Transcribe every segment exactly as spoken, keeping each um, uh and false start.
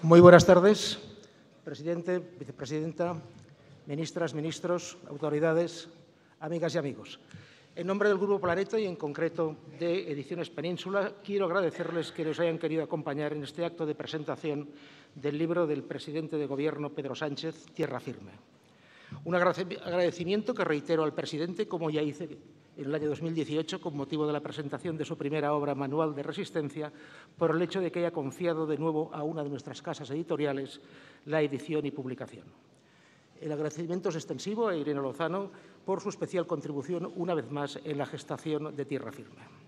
Muy buenas tardes, presidente, vicepresidenta, ministras, ministros, autoridades, amigas y amigos. En nombre del Grupo Planeta y, en concreto, de Ediciones Península, quiero agradecerles que nos hayan querido acompañar en este acto de presentación del libro del presidente de Gobierno, Pedro Sánchez, Tierra Firme. Un agradecimiento que reitero al presidente, como ya hice en el año dos mil dieciocho, con motivo de la presentación de su primera obra, Manual de Resistencia, por el hecho de que haya confiado de nuevo a una de nuestras casas editoriales la edición y publicación. El agradecimiento es extensivo a Irene Lozano por su especial contribución, una vez más, en la gestación de Tierra Firme.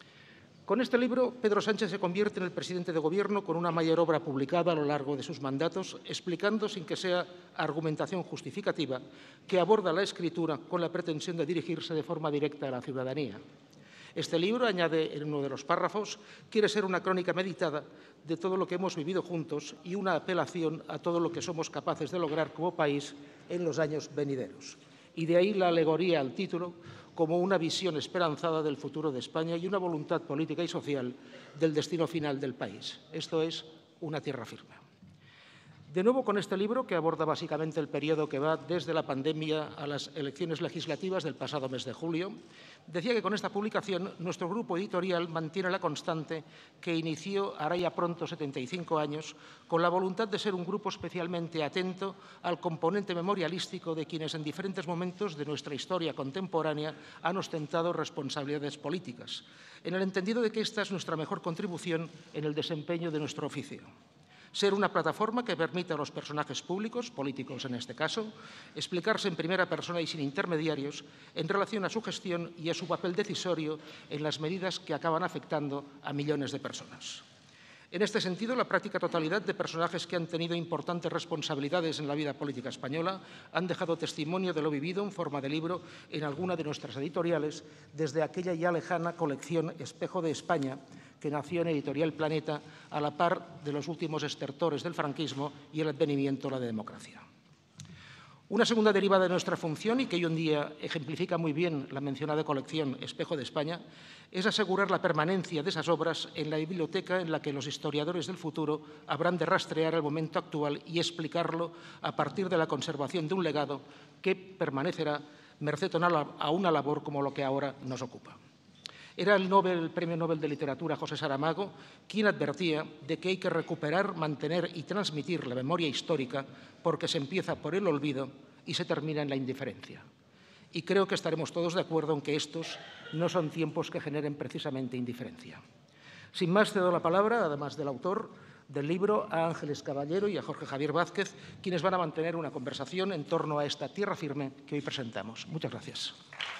Con este libro, Pedro Sánchez se convierte en el presidente de Gobierno con una mayor obra publicada a lo largo de sus mandatos, explicando, sin que sea argumentación justificativa, que aborda la escritura con la pretensión de dirigirse de forma directa a la ciudadanía. Este libro, añade en uno de los párrafos, quiere ser una crónica meditada de todo lo que hemos vivido juntos y una apelación a todo lo que somos capaces de lograr como país en los años venideros. Y de ahí la alegoría al título, como una visión esperanzada del futuro de España y una voluntad política y social del destino final del país. Esto es una tierra firme. De nuevo, con este libro, que aborda básicamente el periodo que va desde la pandemia a las elecciones legislativas del pasado mes de julio, decía que con esta publicación nuestro grupo editorial mantiene la constante que inició hará ya pronto setenta y cinco años, con la voluntad de ser un grupo especialmente atento al componente memorialístico de quienes en diferentes momentos de nuestra historia contemporánea han ostentado responsabilidades políticas, en el entendido de que esta es nuestra mejor contribución en el desempeño de nuestro oficio. Ser una plataforma que permita a los personajes públicos, políticos en este caso, explicarse en primera persona y sin intermediarios en relación a su gestión y a su papel decisorio en las medidas que acaban afectando a millones de personas. En este sentido, la práctica totalidad de personajes que han tenido importantes responsabilidades en la vida política española han dejado testimonio de lo vivido en forma de libro en alguna de nuestras editoriales, desde aquella ya lejana colección Espejo de España, que nació en Editorial Planeta a la par de los últimos estertores del franquismo y el advenimiento de la democracia. Una segunda derivada de nuestra función, y que hoy en día ejemplifica muy bien la mencionada colección Espejo de España, es asegurar la permanencia de esas obras en la biblioteca en la que los historiadores del futuro habrán de rastrear el momento actual y explicarlo a partir de la conservación de un legado que permanecerá merced a una labor como lo que ahora nos ocupa. Era el, Nobel, el Premio Nobel de Literatura José Saramago quien advertía de que hay que recuperar, mantener y transmitir la memoria histórica porque se empieza por el olvido y se termina en la indiferencia. Y creo que estaremos todos de acuerdo en que estos no son tiempos que generen precisamente indiferencia. Sin más, cedo la palabra, además del autor del libro, a Ángeles Caballero y a Jorge Javier Vázquez, quienes van a mantener una conversación en torno a esta tierra firme que hoy presentamos. Muchas gracias.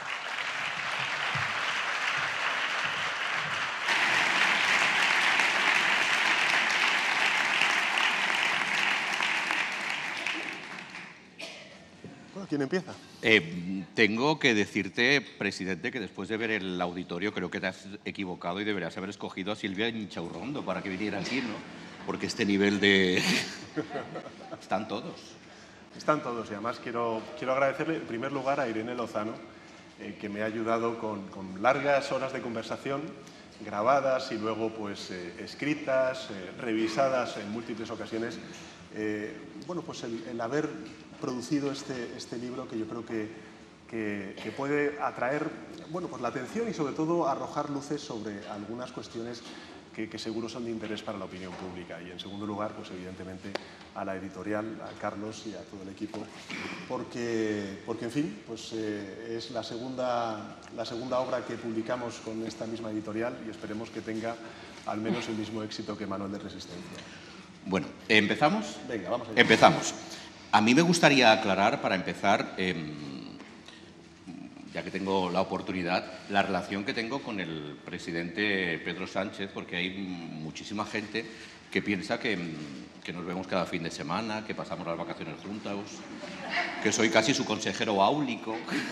¿Quién empieza? Eh, tengo que decirte, presidente, que después de ver el auditorio creo que te has equivocado y deberías haber escogido a Silvia Inchaurrondo para que viniera aquí, ¿no? Porque este nivel de... Están todos. Están todos y además quiero, quiero agradecerle en primer lugar a Irene Lozano, eh, que me ha ayudado con, con largas horas de conversación, grabadas y luego pues eh, escritas, eh, revisadas en múltiples ocasiones. Eh, bueno, pues el, el haber producido este, este libro que yo creo que, que, que puede atraer bueno, pues la atención y sobre todo arrojar luces sobre algunas cuestiones que, que seguro son de interés para la opinión pública. Y en segundo lugar, pues evidentemente a la editorial, a Carlos y a todo el equipo, porque, porque en fin, pues eh, es la segunda, la segunda obra que publicamos con esta misma editorial y esperemos que tenga al menos el mismo éxito que Manual de Resistencia. Bueno, ¿empezamos? Venga, vamos allá. Empezamos. A mí me gustaría aclarar, para empezar, eh, ya que tengo la oportunidad, la relación que tengo con el presidente Pedro Sánchez, porque hay muchísima gente que piensa que, que nos vemos cada fin de semana, que pasamos las vacaciones juntos, que soy casi su consejero áulico.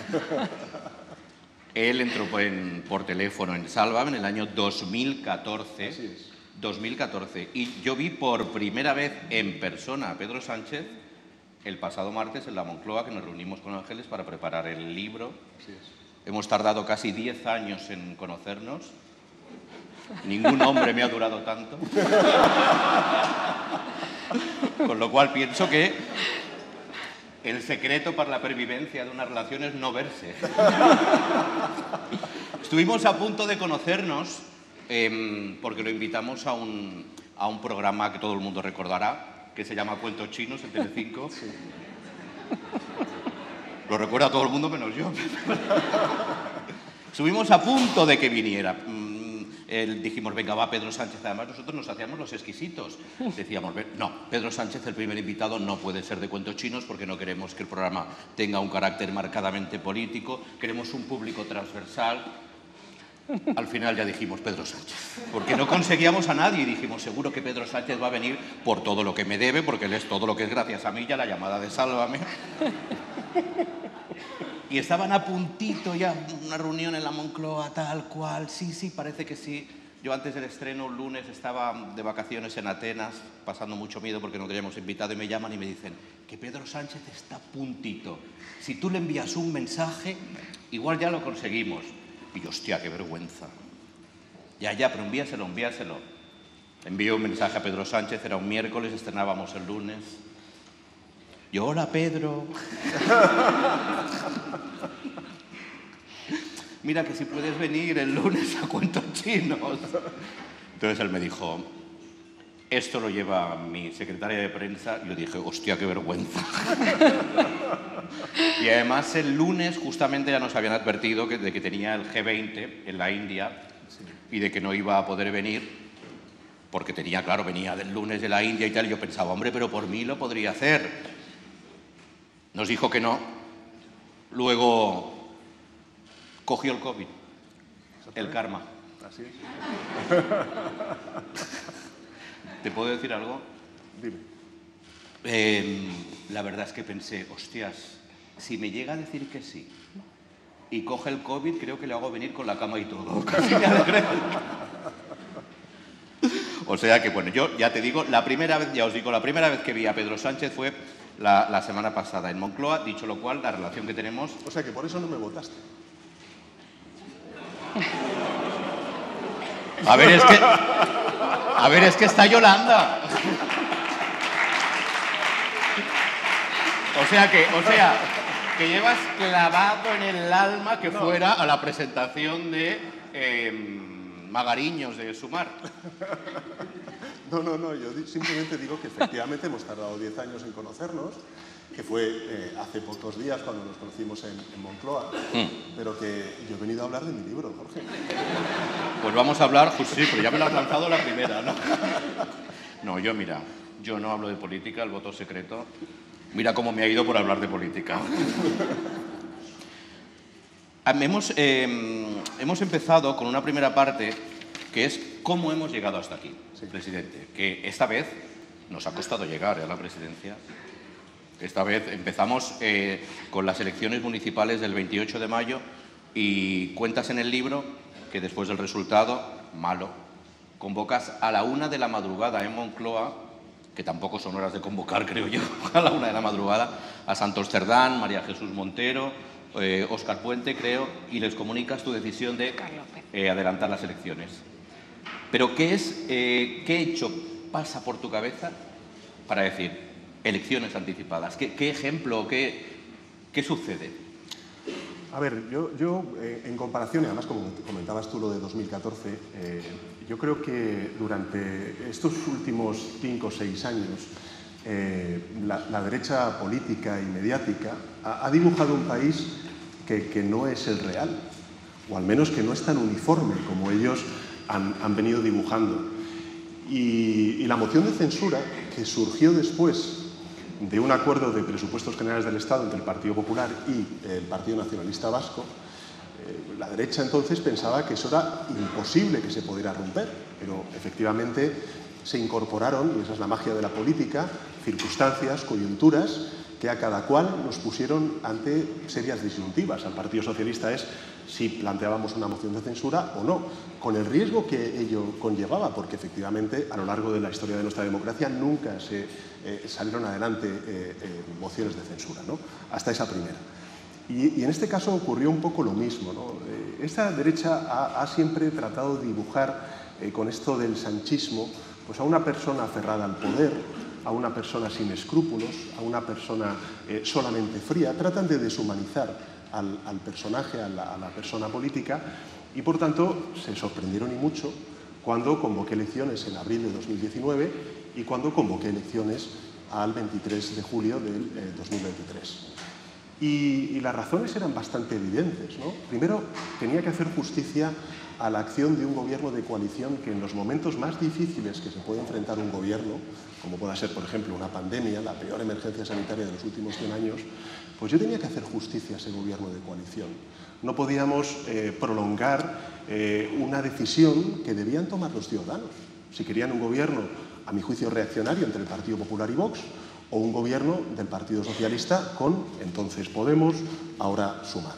Él entró por, en, por teléfono en Sálvame en el año dos mil catorce. Así es. dos mil catorce. Y yo vi por primera vez en persona a Pedro Sánchez el pasado martes en la Moncloa, que nos reunimos con Ángeles para preparar el libro. Así es. Hemos tardado casi diez años en conocernos. Ningún hombre me ha durado tanto. Con lo cual pienso que el secreto para la pervivencia de una relación es no verse. Estuvimos a punto de conocernos eh, porque lo invitamos a un, a un programa que todo el mundo recordará, que se llama Cuentos Chinos en Telecinco. Sí. Lo recuerda todo el mundo menos yo. Estuvimos a punto de que viniera. El, dijimos, venga, va Pedro Sánchez. Además, nosotros nos hacíamos los exquisitos. Decíamos, no, Pedro Sánchez, el primer invitado, no puede ser de Cuentos Chinos porque no queremos que el programa tenga un carácter marcadamente político. Queremos un público transversal. Al final ya dijimos Pedro Sánchez, porque no conseguíamos a nadie y dijimos, seguro que Pedro Sánchez va a venir por todo lo que me debe, porque él es todo lo que es gracias a mí, ya la llamada de Sálvame. Y estaban a puntito ya, una reunión en la Moncloa, tal cual, sí, sí, parece que sí. Yo antes del estreno, un lunes, estaba de vacaciones en Atenas, pasando mucho miedo porque no teníamos invitado, y me llaman y me dicen que Pedro Sánchez está a puntito. Si tú le envías un mensaje, igual ya lo conseguimos. Y yo, hostia, qué vergüenza. Ya, ya, pero envíaselo, envíaselo. Envío un mensaje a Pedro Sánchez, era un miércoles, estrenábamos el lunes. Yo, hola, Pedro. Mira que si puedes venir el lunes a Cuentos Chinos. Entonces él me dijo, esto lo lleva mi secretaria de prensa. Y yo dije, hostia, qué vergüenza. Y además el lunes justamente ya nos habían advertido que, de que tenía el G veinte en la India y de que no iba a poder venir porque tenía, claro, venía del lunes de la India y tal. Y yo pensaba, hombre, pero por mí lo podría hacer. Nos dijo que no. Luego cogió el COVID, el karma. Así es. ¿Te puedo decir algo? Dime. Eh, la verdad es que pensé, hostias, si me llega a decir que sí y coge el COVID, creo que le hago venir con la cama y todo. Casi me alegro. O sea que, bueno, yo ya te digo, la primera vez, ya os digo, la primera vez que vi a Pedro Sánchez fue la, la semana pasada en Moncloa, dicho lo cual, la relación que tenemos... O sea que por eso no me votaste. A ver, es que... A ver, es que está Yolanda. O sea que, o sea, que llevas clavado en el alma que no. fuera a la presentación de eh, Magariños de Sumar. No, no, no, yo simplemente digo que efectivamente hemos tardado diez años en conocernos, que fue eh, hace pocos días cuando nos conocimos en, en Moncloa, mm. pero que yo he venido a hablar de mi libro, Jorge. Pues vamos a hablar, pues sí, pero ya me lo has lanzado la primera, ¿no? No, yo mira, yo no hablo de política, el voto secreto. Mira cómo me ha ido por hablar de política. hemos, eh, hemos empezado con una primera parte que es cómo hemos llegado hasta aquí, sí. Presidente. Que esta vez nos ha costado llegar a la presidencia. Esta vez empezamos eh, con las elecciones municipales del veintiocho de mayo y cuentas en el libro que después del resultado, malo, convocas a la una de la madrugada en Moncloa, que tampoco son horas de convocar, creo yo, a la una de la madrugada, a Santos Cerdán, María Jesús Montero, eh, Óscar Puente, creo, y les comunicas tu decisión de eh, adelantar las elecciones. Pero ¿qué es, eh, qué hecho pasa por tu cabeza para decir elecciones anticipadas? ¿Qué, qué ejemplo, qué, qué sucede? A ver, yo, yo eh, en comparación, y además como comentabas tú lo de dos mil catorce, eh, yo creo que durante estos últimos cinco o seis años eh, la, la derecha política y mediática ha, ha dibujado un país que, que no es el real, o al menos que no es tan uniforme como ellos han, han venido dibujando. Y, y la moción de censura que surgió después de un acuerdo de presupuestos generales del Estado entre el Partido Popular y el Partido Nacionalista Vasco, eh, la derecha entonces pensaba que eso era imposible que se pudiera romper, pero efectivamente se incorporaron, y esa es la magia de la política, circunstancias, coyunturas, que a cada cual nos pusieron ante serias disyuntivas. Al Partido Socialista es si planteábamos una moción de censura o no, con el riesgo que ello conllevaba, porque efectivamente a lo largo de la historia de nuestra democracia nunca se eh, salieron adelante eh, eh, mociones de censura, ¿no? Hasta esa primera. Y, y en este caso ocurrió un poco lo mismo, ¿no? Eh, esta derecha ha, ha siempre tratado de dibujar eh, con esto del sanchismo pues a una persona aferrada al poder, a una persona sin escrúpulos, a una persona eh, solamente fría, tratan de deshumanizar al, al personaje, a la, a la persona política, y por tanto se sorprendieron y mucho cuando convoqué elecciones en abril de dos mil diecinueve y cuando convoqué elecciones al veintitrés de julio del eh, dos mil veintitrés. Y, y las razones eran bastante evidentes, ¿no? Primero, tenía que hacer justicia a la acción de un gobierno de coalición que en los momentos más difíciles que se puede enfrentar un gobierno, como pueda ser, por ejemplo, una pandemia, la peor emergencia sanitaria de los últimos cien años, pues yo tenía que hacer justicia a ese gobierno de coalición. No podíamos eh, prolongar eh, una decisión que debían tomar los ciudadanos. Si querían un gobierno, a mi juicio, reaccionario entre el Partido Popular y Vox, o un gobierno del Partido Socialista con, entonces, Podemos, ahora Sumar.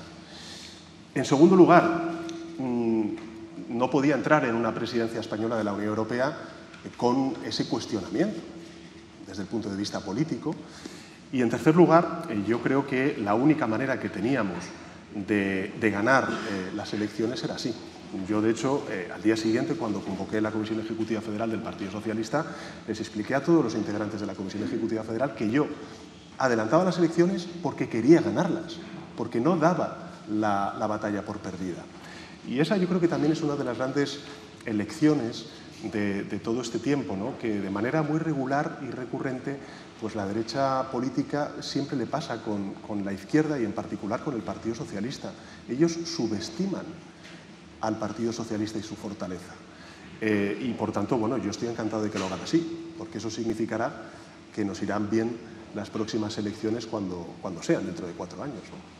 En segundo lugar, mmm, no podía entrar en una presidencia española de la Unión Europea con ese cuestionamiento desde el punto de vista político. Y en tercer lugar, eh, yo creo que la única manera que teníamos de, de ganar eh, las elecciones era así. Yo, de hecho, eh, al día siguiente, cuando convoqué la Comisión Ejecutiva Federal del Partido Socialista, les expliqué a todos los integrantes de la Comisión Ejecutiva Federal que yo adelantaba las elecciones porque quería ganarlas, porque no daba la, la batalla por perdida. Y esa yo creo que también es una de las grandes lecciones de, de todo este tiempo, ¿no? Que de manera muy regular y recurrente, pues la derecha política siempre le pasa con, con la izquierda y en particular con el Partido Socialista. Ellos subestiman al Partido Socialista y su fortaleza. Eh, y por tanto, bueno, yo estoy encantado de que lo hagan así, porque eso significará que nos irán bien las próximas elecciones cuando, cuando sean, dentro de cuatro años, ¿no?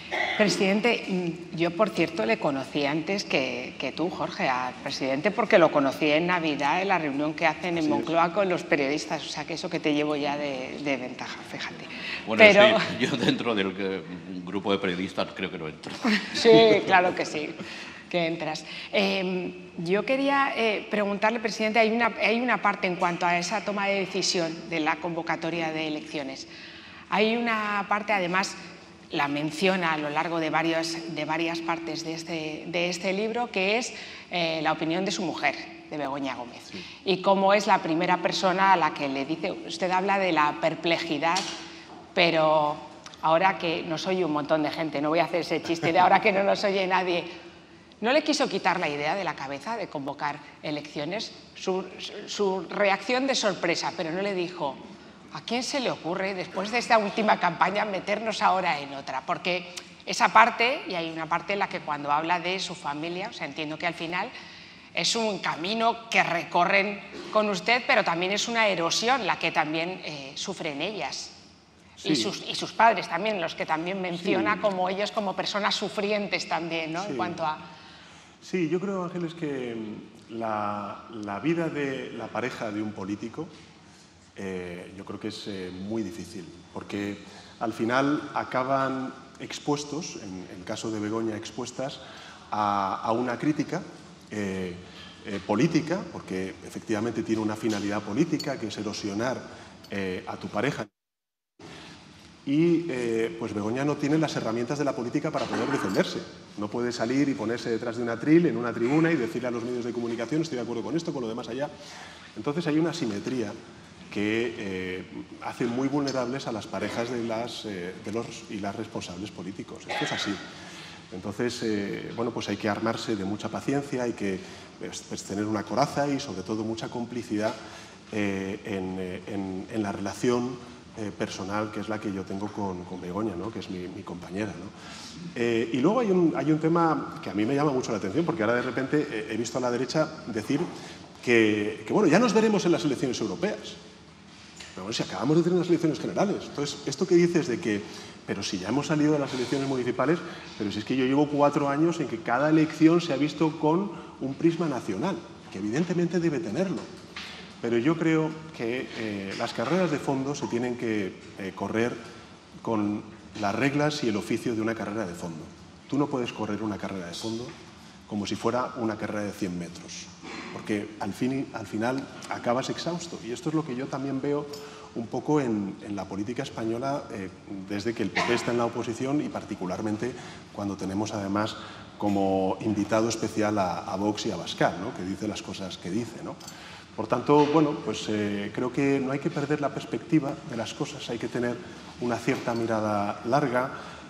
Presidente, yo, por cierto, le conocí antes que, que tú, Jorge, al presidente, porque lo conocí en Navidad, en la reunión que hacen en Moncloa con los periodistas, o sea, que eso que te llevo ya de, de ventaja, fíjate. Bueno, Pero... sí, yo dentro del eh, grupo de periodistas creo que no entro. Sí, claro que sí, que entras. Eh, yo quería eh, preguntarle, presidente, hay una, hay una parte en cuanto a esa toma de decisión de la convocatoria de elecciones. Hay una parte, además, la menciona a lo largo de, varios, de varias partes de este, de este libro, que es eh, la opinión de su mujer, de Begoña Gómez. Sí. Y cómo es la primera persona a la que le dice, usted habla de la perplejidad, pero ahora que nos oye un montón de gente, no voy a hacer ese chiste de ahora que no nos oye nadie, ¿no le quiso quitar la idea de la cabeza de convocar elecciones? Su, su reacción de sorpresa, pero no le dijo, ¿a quién se le ocurre, después de esta última campaña, meternos ahora en otra? Porque esa parte, y hay una parte en la que cuando habla de su familia, o sea, entiendo que al final es un camino que recorren con usted, pero también es una erosión la que también eh, sufren ellas. Sí. Y, sus, y sus padres también, los que también menciona, sí, como ellos como personas sufrientes también, ¿no? Sí. En cuanto a... Sí, yo creo, Ángeles, que la, la vida de la pareja de un político Eh, yo creo que es eh, muy difícil, porque al final acaban expuestos, en el caso de Begoña, expuestas a, a una crítica eh, eh, política, porque efectivamente tiene una finalidad política, que es erosionar eh, a tu pareja. Y eh, pues Begoña no tiene las herramientas de la política para poder defenderse. No puede salir y ponerse detrás de un atril en una tribuna y decirle a los medios de comunicación, estoy de acuerdo con esto, con lo demás allá. Entonces hay una asimetría que eh, hacen muy vulnerables a las parejas de, las, eh, de los y las responsables políticos. Esto es así. Entonces, eh, bueno, pues hay que armarse de mucha paciencia, hay que pues, pues, tener una coraza y, sobre todo, mucha complicidad eh, en, en, en la relación eh, personal, que es la que yo tengo con, con Begoña, ¿no? Que es mi, mi compañera, ¿no? Eh, y luego hay un, hay un tema que a mí me llama mucho la atención, porque ahora de repente eh, he visto a la derecha decir que, que, bueno, ya nos veremos en las elecciones europeas. Pero bueno, si acabamos de tener unas elecciones generales. Entonces, esto que dices de que, pero si ya hemos salido de las elecciones municipales, pero si es que yo llevo cuatro años en que cada elección se ha visto con un prisma nacional, que evidentemente debe tenerlo. Pero yo creo que eh, las carreras de fondo se tienen que eh, correr con las reglas y el oficio de una carrera de fondo. Tú no puedes correr una carrera de fondo como si fuera una carrera de cien metros, porque al, fin, al final acabas exhausto. Y esto es lo que yo también veo un poco en, en la política española eh, desde que el P P está en la oposición y particularmente cuando tenemos además como invitado especial a, a Vox y a Abascal, ¿no? Que dice las cosas que dice, ¿no? Por tanto, bueno, pues eh, creo que no hay que perder la perspectiva de las cosas, hay que tener una cierta mirada larga,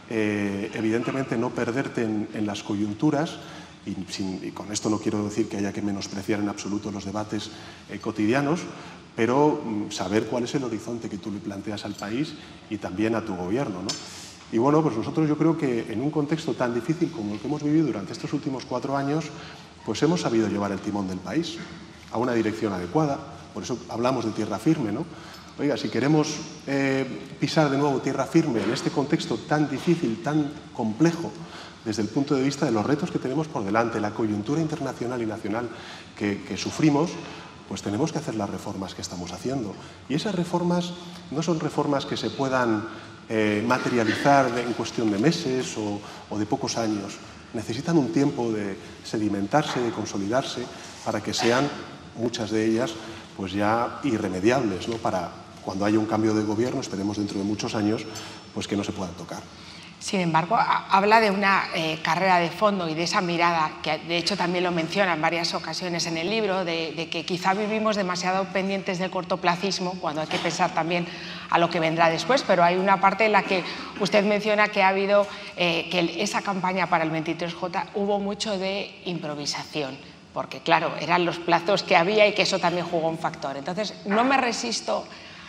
eh, evidentemente no perderte en, en las coyunturas, y, sin, y con esto no quiero decir que haya que menospreciar en absoluto los debates eh, cotidianos, pero mm, saber cuál es el horizonte que tú le planteas al país y también a tu gobierno, ¿no? Y bueno, pues nosotros yo creo que en un contexto tan difícil como el que hemos vivido durante estos últimos cuatro años, pues hemos sabido llevar el timón del país a una dirección adecuada, por eso hablamos de tierra firme, ¿no? Oiga, si queremos eh, pisar de nuevo tierra firme en este contexto tan difícil, tan complejo, desde el punto de vista de los retos que tenemos por delante, la coyuntura internacional y nacional que, que sufrimos, pues tenemos que hacer las reformas que estamos haciendo. Y esas reformas no son reformas que se puedan eh, materializar en cuestión de meses o, o de pocos años. Necesitan un tiempo de sedimentarse, de consolidarse, para que sean, muchas de ellas, pues ya irremediables, ¿no? Para cuando haya un cambio de gobierno, esperemos dentro de muchos años, pues que no se puedan tocar. Sin embargo, habla de una eh, carrera de fondo y de esa mirada, que de hecho también lo menciona en varias ocasiones en el libro, de, de que quizá vivimos demasiado pendientes del cortoplacismo, cuando hay que pensar también a lo que vendrá después, pero hay una parte en la que usted menciona que ha habido, eh, que esa campaña para el veintitrés J hubo mucho de improvisación, porque claro, eran los plazos que había y que eso también jugó un factor. Entonces, no me resisto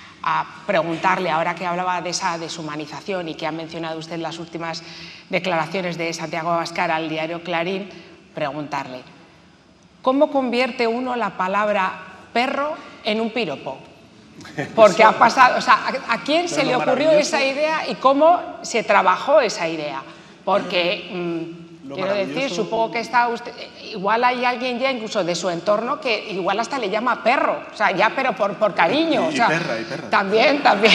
a preguntarle, ahora que hablaba de esa deshumanización y que ha mencionado usted las últimas declaraciones de Santiago Abascal al diario Clarín, preguntarle, ¿cómo convierte uno la palabra perro en un piropo? Porque ha pasado, o sea, ¿a, a quién se le ocurrió esa idea y cómo se trabajó esa idea? Porque, mmm, quiero decir, supongo que está usted, igual hay alguien ya incluso de su entorno que igual hasta le llama perro, o sea, ya pero por, por cariño. Y, o sea, y perra, y perra. También, también.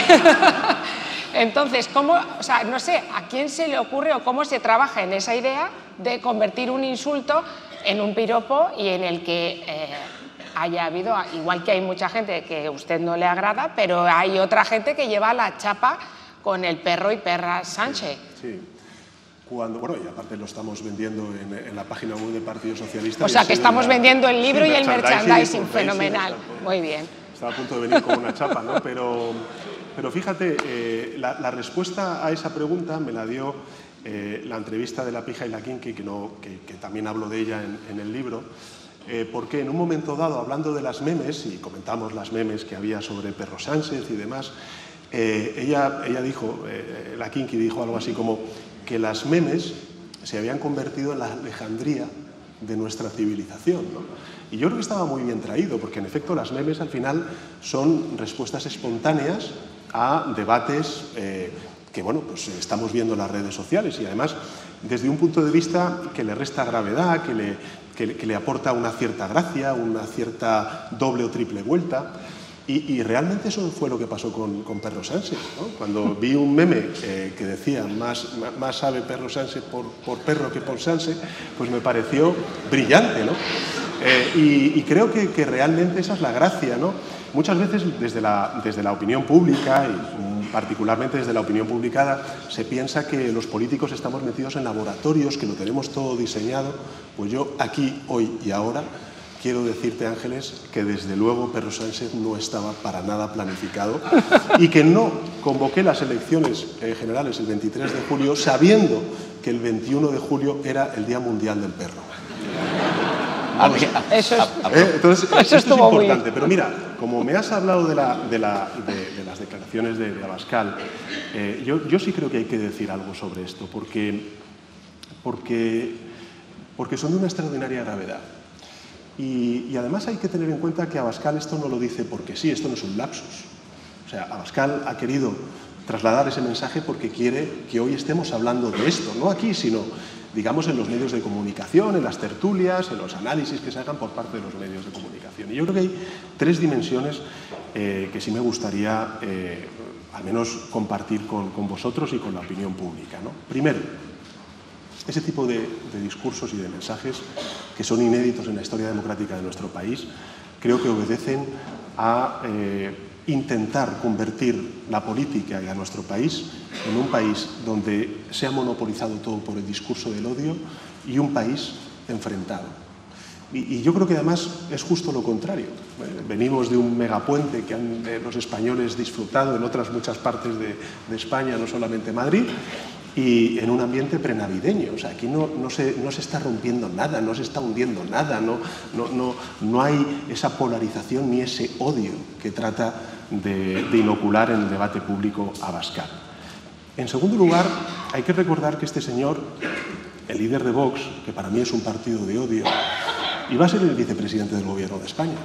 Entonces, ¿cómo, o sea, no sé, a quién se le ocurre o cómo se trabaja en esa idea de convertir un insulto en un piropo y en el que eh, haya habido, igual que hay mucha gente que a usted no le agrada, pero hay otra gente que lleva la chapa con el perro y perra Sánchez? Sí. sí. Cuando, bueno, y aparte lo estamos vendiendo en, en la página web del Partido Socialista. O sea, que estamos la, vendiendo el libro sí, y el merchandising, merchandising fenomenal. Sí, muy bien. Estaba a punto de venir con una chapa, ¿no? Pero, pero fíjate, eh, la, la respuesta a esa pregunta me la dio eh, la entrevista de La Pija y la Quinqui, que, no, que, que también hablo de ella en, en el libro, eh, porque en un momento dado, hablando de las memes, y comentamos las memes que había sobre Perro Sánchez y demás, eh, ella, ella dijo, eh, la Quinqui dijo algo así como que las memes se habían convertido en la Alejandría de nuestra civilización, ¿no? Y yo creo que estaba muy bien traído, porque en efecto las memes al final son respuestas espontáneas a debates eh, que, bueno, pues estamos viendo en las redes sociales y además desde un punto de vista que le resta gravedad, que le, que, que le aporta una cierta gracia, una cierta doble o triple vuelta. Y, y realmente eso fue lo que pasó con, con Perro Sánchez, ¿no? Cuando vi un meme eh, que decía más, más sabe Perro Sánchez por, por perro que por Sánchez, pues me pareció brillante, ¿no? Eh, y, y creo que, que realmente esa es la gracia, ¿no? Muchas veces desde la, desde la opinión pública, y particularmente desde la opinión publicada, se piensa que los políticos estamos metidos en laboratorios, que lo tenemos todo diseñado. Pues yo aquí, hoy y ahora, quiero decirte, Ángeles, que desde luego Perro Sánchez no estaba para nada planificado y que no convoqué las elecciones eh, generales el veintitrés de julio sabiendo que el veintiuno de julio era el Día Mundial del Perro. Vamos, eso es, eh, entonces, eso esto es importante, muy... pero mira, como me has hablado de, la, de, la, de, de las declaraciones de, de Abascal, eh, yo, yo sí creo que hay que decir algo sobre esto, porque, porque, porque son de una extraordinaria gravedad. Y, y además hay que tener en cuenta que Abascal esto no lo dice porque sí, esto no es un lapsus. O sea, Abascal ha querido trasladar ese mensaje porque quiere que hoy estemos hablando de esto, no aquí, sino, digamos, en los medios de comunicación, en las tertulias, en los análisis que se hagan por parte de los medios de comunicación. Y yo creo que hay tres dimensiones eh, que sí me gustaría, eh, al menos, compartir con, con vosotros y con la opinión pública, ¿no? Primero, ese tipo de, de discursos y de mensajes que son inéditos en la historia democrática de nuestro país, creo que obedecen a eh, intentar convertir la política y a nuestro país en un país donde se ha monopolizado todo por el discurso del odio y un país enfrentado. Y, y yo creo que además es justo lo contrario. venimos de un megapuente que han eh, los españoles disfrutado en otras muchas partes de, de España, no solamente Madrid, y en un ambiente prenavideño. O sea, aquí no, no, se, no se está rompiendo nada, no se está hundiendo nada, no, no, no, no hay esa polarización ni ese odio que trata de, de inocular en el debate público Abascal. En segundo lugar, hay que recordar que este señor, el líder de Vox, que para mí es un partido de odio, iba a ser el vicepresidente del Gobierno de España.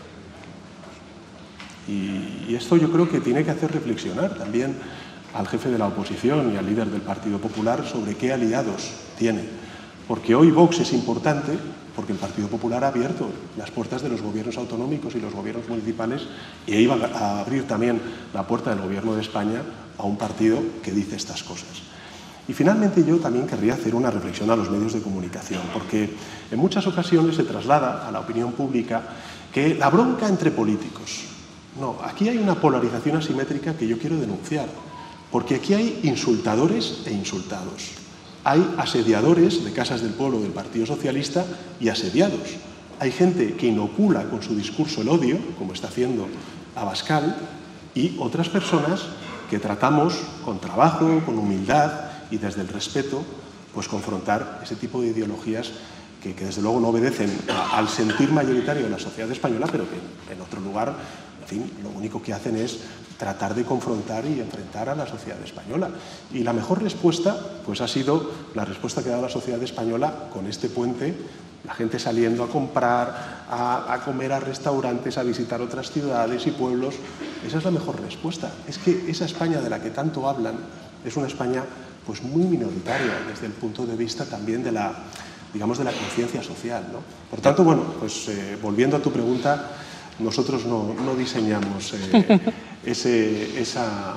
Y, y esto yo creo que tiene que hacer reflexionar también al jefe de la oposición y al líder del Partido Popular sobre qué aliados tiene. Porque hoy Vox es importante porque el Partido Popular ha abierto las puertas de los gobiernos autonómicos y los gobiernos municipales y iba a abrir también la puerta del Gobierno de España a un partido que dice estas cosas. Y finalmente yo también querría hacer una reflexión a los medios de comunicación, porque en muchas ocasiones se traslada a la opinión pública que la bronca entre políticos. No, aquí hay una polarización asimétrica que yo quiero denunciar, porque aquí hay insultadores e insultados. Hay asediadores de Casas del Pueblo del Partido Socialista y asediados. Hay gente que inocula con su discurso el odio, como está haciendo Abascal, y otras personas que tratamos con trabajo, con humildad y desde el respeto, pues confrontar ese tipo de ideologías que, que desde luego no obedecen a, al sentir mayoritario de la sociedad española, pero que en otro lugar, en fin, lo único que hacen es tratar de confrontar y enfrentar a la sociedad española. Y la mejor respuesta, pues ha sido la respuesta que ha dado la sociedad española con este puente, la gente saliendo a comprar, a, a comer a restaurantes, a visitar otras ciudades y pueblos. Esa es la mejor respuesta. Es que esa España de la que tanto hablan es una España pues muy minoritaria desde el punto de vista también de la, digamos, de la conciencia social, ¿no? Por tanto, bueno, pues eh, volviendo a tu pregunta, nosotros no, no diseñamos eh, ese, esa,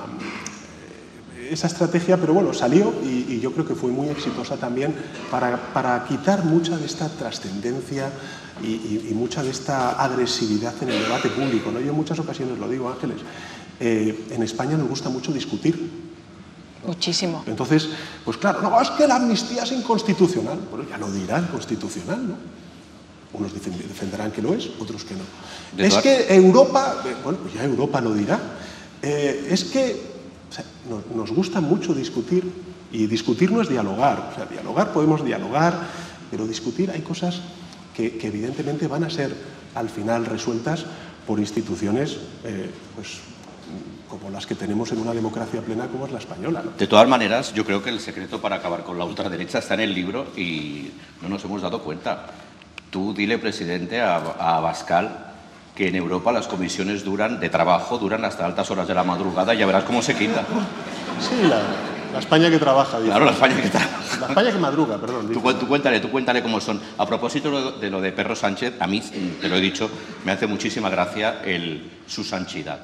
esa estrategia, pero bueno, salió y, y yo creo que fue muy exitosa también para, para quitar mucha de esta trascendencia y, y, y mucha de esta agresividad en el debate público, ¿no? Yo en muchas ocasiones lo digo, Ángeles, eh, en España nos gusta mucho discutir. Muchísimo. Entonces, pues claro, no, es que la amnistía es inconstitucional. Bueno, ya lo dirá el constitucional, ¿no? Unos defenderán que lo es, otros que no. Es que Europa, bueno, pues ya Europa lo dirá. Eh, es que o sea, nos, nos gusta mucho discutir, y discutir no es dialogar. O sea, dialogar podemos dialogar, pero discutir hay cosas que, que evidentemente van a ser al final resueltas por instituciones, eh, pues como las que tenemos en una democracia plena como es la española, ¿no? De todas maneras, yo creo que el secreto para acabar con la ultraderecha está en el libro y no nos hemos dado cuenta. Tú dile, presidente, a, a Abascal que en Europa las comisiones duran de trabajo, duran hasta altas horas de la madrugada y ya verás cómo se quita. Sí, la, la España que trabaja. Dice. Claro, la España que trabaja. La España que madruga, perdón. Tú, tú, cuéntale, tú cuéntale cómo son. A propósito de lo de Pedro Sánchez, a mí, te lo he dicho, me hace muchísima gracia el, su sanchidad.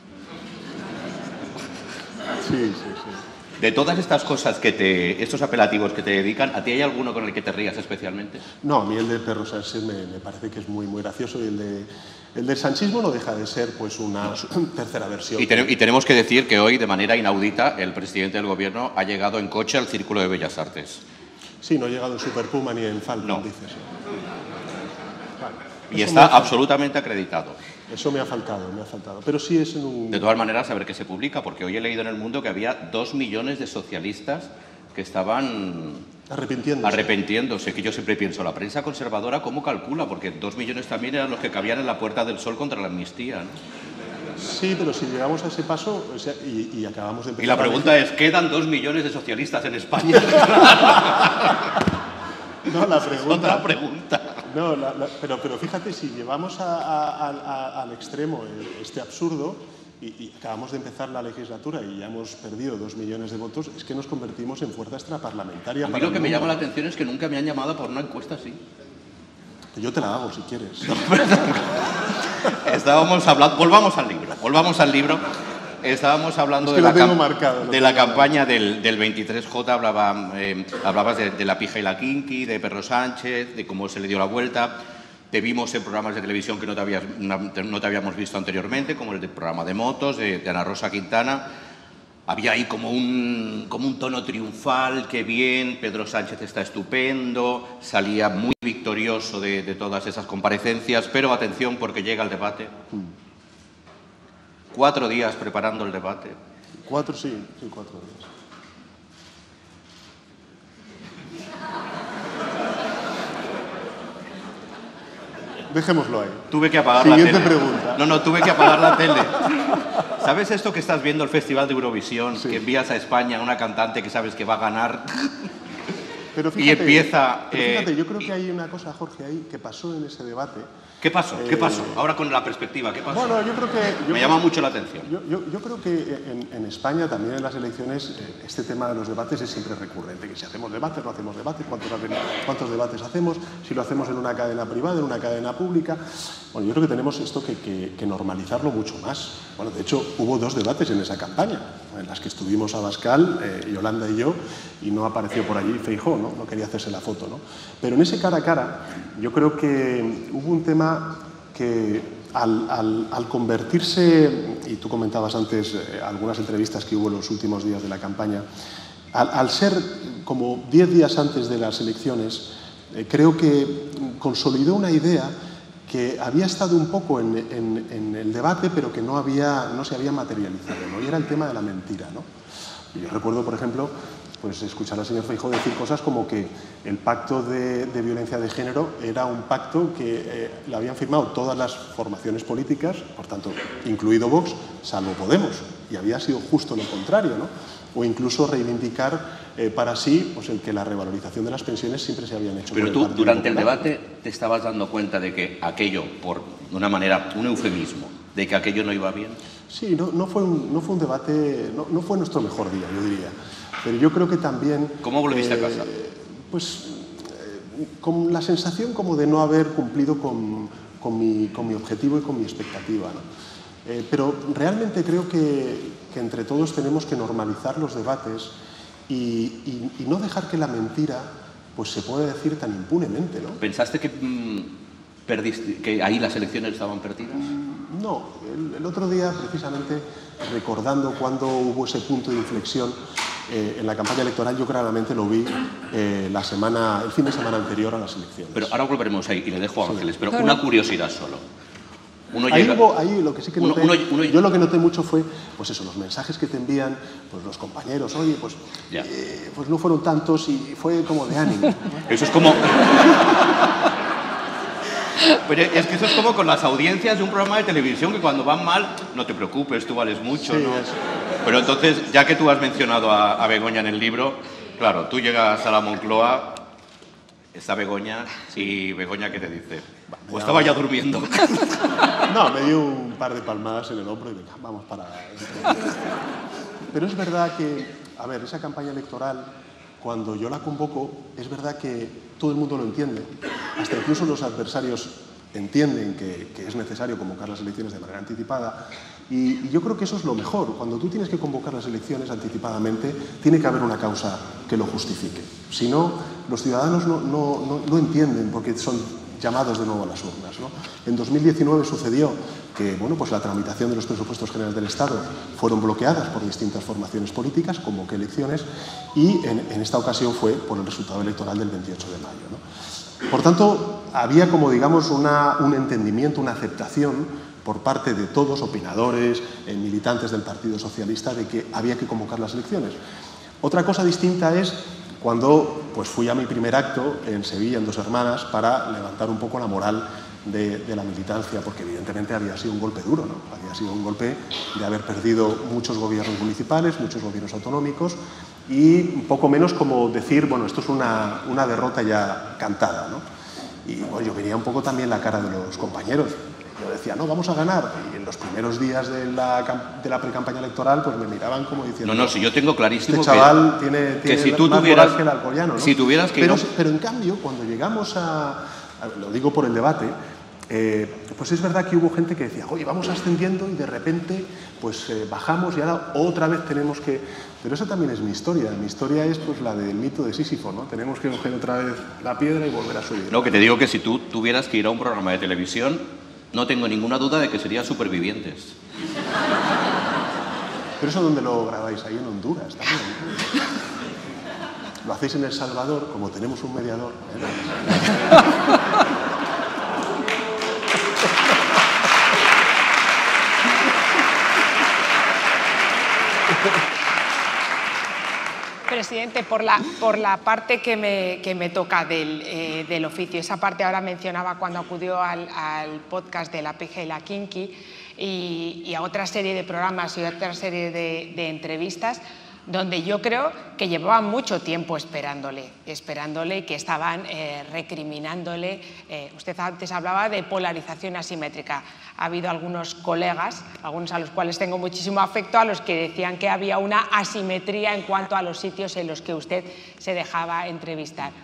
Sí, sí, sí. De todas estas cosas que te, estos apelativos que te dedican, ¿a ti hay alguno con el que te rías especialmente? No, a mí el de Pedro Sánchez me, me parece que es muy, muy gracioso y el de el del sanchismo no deja de ser pues una tercera versión. Y, ten, y tenemos que decir que hoy, de manera inaudita, el presidente del Gobierno ha llegado en coche al Círculo de Bellas Artes. Sí, no ha llegado en Super Puma ni en Falcon, no. dices. Vale. Y está absolutamente acreditado. Eso me ha faltado, me ha faltado. Pero sí es en un... De todas maneras, a ver qué se publica, porque hoy he leído en El Mundo que había dos millones de socialistas que estaban arrepintiéndose. arrepintiéndose, que yo siempre pienso, la prensa conservadora, ¿cómo calcula? Porque dos millones también eran los que cabían en la Puerta del Sol contra la amnistía, ¿no? Sí, pero si llegamos a ese paso o sea, y, y acabamos de empezar... Y la pregunta es, ¿quedan dos millones de socialistas en España? No, la pregunta... Otra pregunta. No, la, la, pero, pero fíjate, si llevamos a, a, a, al extremo este absurdo y, y acabamos de empezar la legislatura y ya hemos perdido dos millones de votos, es que nos convertimos en fuerza extraparlamentaria. A mí lo que me llama la atención es que nunca me han llamado por una encuesta así. Yo te la hago si quieres. Estábamos hablando, volvamos al libro, volvamos al libro. Estábamos hablando es que de, la, cam marcado, de la campaña del, del veintitrés J, hablaba, eh, hablabas de, de la pija y la quinqui, de Pedro Sánchez, de cómo se le dio la vuelta. Te vimos en programas de televisión que no te, habías, no te habíamos visto anteriormente, como el del programa de motos, de, de Ana Rosa Quintana. había ahí como un, como un tono triunfal, qué bien, Pedro Sánchez está estupendo, salía muy victorioso de, de todas esas comparecencias, pero atención porque llega el debate. Cuatro días preparando el debate. Cuatro, sí, sí, cuatro días. Dejémoslo ahí. Tuve que apagar Siguiente la tele. pregunta. No, no, tuve que apagar la tele. ¿Sabes esto que estás viendo el Festival de Eurovisión? Sí. Que envías a España a una cantante que sabes que va a ganar Pero y fíjate, empieza... pero fíjate, eh, yo creo que hay una cosa, Jorge, ahí que pasó en ese debate. ¿Qué pasó? ¿Qué Eh, pasó? Ahora con la perspectiva, ¿qué pasó? Bueno, yo creo que... yo Me creo- llama mucho la atención. Yo, yo- yo creo que en, en España, también en las elecciones, eh, este tema de los debates es siempre recurrente. Que si hacemos debates, no hacemos debates, cuántos, hacen- cuántos debates hacemos, si lo hacemos en una cadena privada, en una cadena pública. Bueno, yo creo que tenemos esto que, que- que normalizarlo mucho más. Bueno, de hecho, hubo dos debates en esa campaña, en las que estuvimos Abascal, eh, Yolanda y yo, y no apareció por allí Feijóo, ¿no? No quería hacerse la foto, ¿no? Pero en ese cara a cara, yo creo que hubo un tema que al, al- al convertirse, y tú comentabas antes eh, algunas entrevistas que hubo en los últimos días de la campaña, al, al ser como diez días antes de las elecciones, eh, creo que consolidó una idea que había estado un poco en, en- en el debate, pero que no, había, no se había materializado, ¿no? Y era el tema de la mentira, ¿no? Y yo recuerdo, por ejemplo, pues escuchar al señor Feijóo decir cosas como que el pacto de, de violencia de género era un pacto que eh, lo habían firmado todas las formaciones políticas, por tanto, incluido Vox, salvo Podemos, y había sido justo lo contrario, ¿no? O incluso reivindicar eh, para sí pues el que la revalorización de las pensiones siempre se habían hecho Pero por el tú, Partido durante el Popular. debate, te estabas dando cuenta de que aquello, por una manera, un eufemismo, de que aquello no iba bien. Sí, no, no, fue, un, no fue un debate, no, no fue nuestro mejor día, yo diría. Pero yo creo que también... ¿Cómo volviste a casa? Pues eh, con la sensación como de no haber cumplido con, con, mi, con mi objetivo y con mi expectativa, ¿no? Eh, pero realmente creo que, que entre todos tenemos que normalizar los debates y, y- y no dejar que la mentira pues, se pueda decir tan impunemente, ¿no? ¿Pensaste que, mm, perdiste, que ahí las elecciones estaban perdidas? No, el, el otro día, precisamente, recordando cuando hubo ese punto de inflexión eh, en la campaña electoral, yo claramente lo vi eh, la semana, el fin de semana anterior a las elecciones. Pero ahora volveremos ahí y le dejo a Ángeles, pero una curiosidad solo. Uno Ahí, llega... hubo- ahí lo que sí que Uno- noté, uno- uno- yo lo que noté mucho fue, pues eso, los mensajes que te envían pues los compañeros, oye, pues, Ya. eh, pues no fueron tantos y fue como de ánimo. Eso es como... Pero es que eso es como con las audiencias de un programa de televisión que cuando van mal, no te preocupes, tú vales mucho, Sí, ¿no? eso. Pero entonces, ya que tú has mencionado a, a Begoña en el libro, claro, tú llegas a la Moncloa, está Begoña, y Begoña, ¿qué te dice? O estaba ya durmiendo. No, me dio un par de palmadas en el hombro y venga, vamos para... Pero es verdad que, a ver, esa campaña electoral, cuando yo la convoco, es verdad que todo el mundo lo entiende. Hasta incluso los adversarios entienden que, que es necesario convocar las elecciones de manera anticipada. Y, y yo creo que eso es lo mejor. Cuando tú tienes que convocar las elecciones anticipadamente, tiene que haber una causa que lo justifique. Si no, los ciudadanos no, no, no, no entienden porque son llamados de nuevo a las urnas, ¿no? En dos mil diecinueve sucedió que bueno, pues la tramitación de los presupuestos generales del Estado fueron bloqueadas por distintas formaciones políticas, convoqué elecciones, y en, en esta ocasión fue por el resultado electoral del veintiocho de mayo, ¿no? Por tanto, había como digamos una, un entendimiento, una aceptación por parte de todos, opinadores, eh, militantes del Partido Socialista, de que había que convocar las elecciones. Otra cosa distinta es cuando pues, fui a mi primer acto en Sevilla, en Dos Hermanas, para levantar un poco la moral de, de la militancia, porque evidentemente había sido un golpe duro, ¿no? Había sido un golpe de haber perdido muchos gobiernos municipales, muchos gobiernos autonómicos, y un poco menos como decir, bueno, esto es una, una derrota ya cantada, ¿no? Y bueno, yo veía un poco también la cara de los compañeros. Yo decía, no, vamos a ganar. Y en los primeros días de la, de la pre-campaña electoral, pues me miraban como diciendo... No, no, si yo tengo clarísimo este chaval que, tiene, que tiene si tú más tuvieras, moral que el alcoyano, ¿no? si tuvieras que pero, ir a- pero en cambio, cuando llegamos a... a- lo digo por el debate, eh, pues es verdad que hubo gente que decía, oye, vamos ascendiendo y de repente pues eh, bajamos y ahora otra vez tenemos que... Pero esa también es mi historia. Mi historia es pues la del mito de Sísifo, ¿no? Tenemos que coger otra vez la piedra y volver a subir. No, que te digo que si tú tuvieras que ir a un programa de televisión, no tengo ninguna duda de que sería Supervivientes. Pero eso, ¿dónde lo grabáis? Ahí en Honduras también. Lo hacéis en El Salvador, como tenemos un mediador. ¿eh? Presidente, por la, por la parte que me, que me toca del, eh, del oficio, esa parte ahora mencionaba cuando acudió al, al podcast de La Peja y la Kinky y, y a otra serie de programas y a otra serie de, de entrevistas, donde yo creo que llevaban mucho tiempo esperándole, esperándole y que estaban eh, recriminándole. Eh, usted antes hablaba de polarización asimétrica. Ha habido algunos colegas, algunos a los cuales tengo muchísimo afecto, a los que decían que había una asimetría en cuanto a los sitios en los que usted se dejaba entrevistar.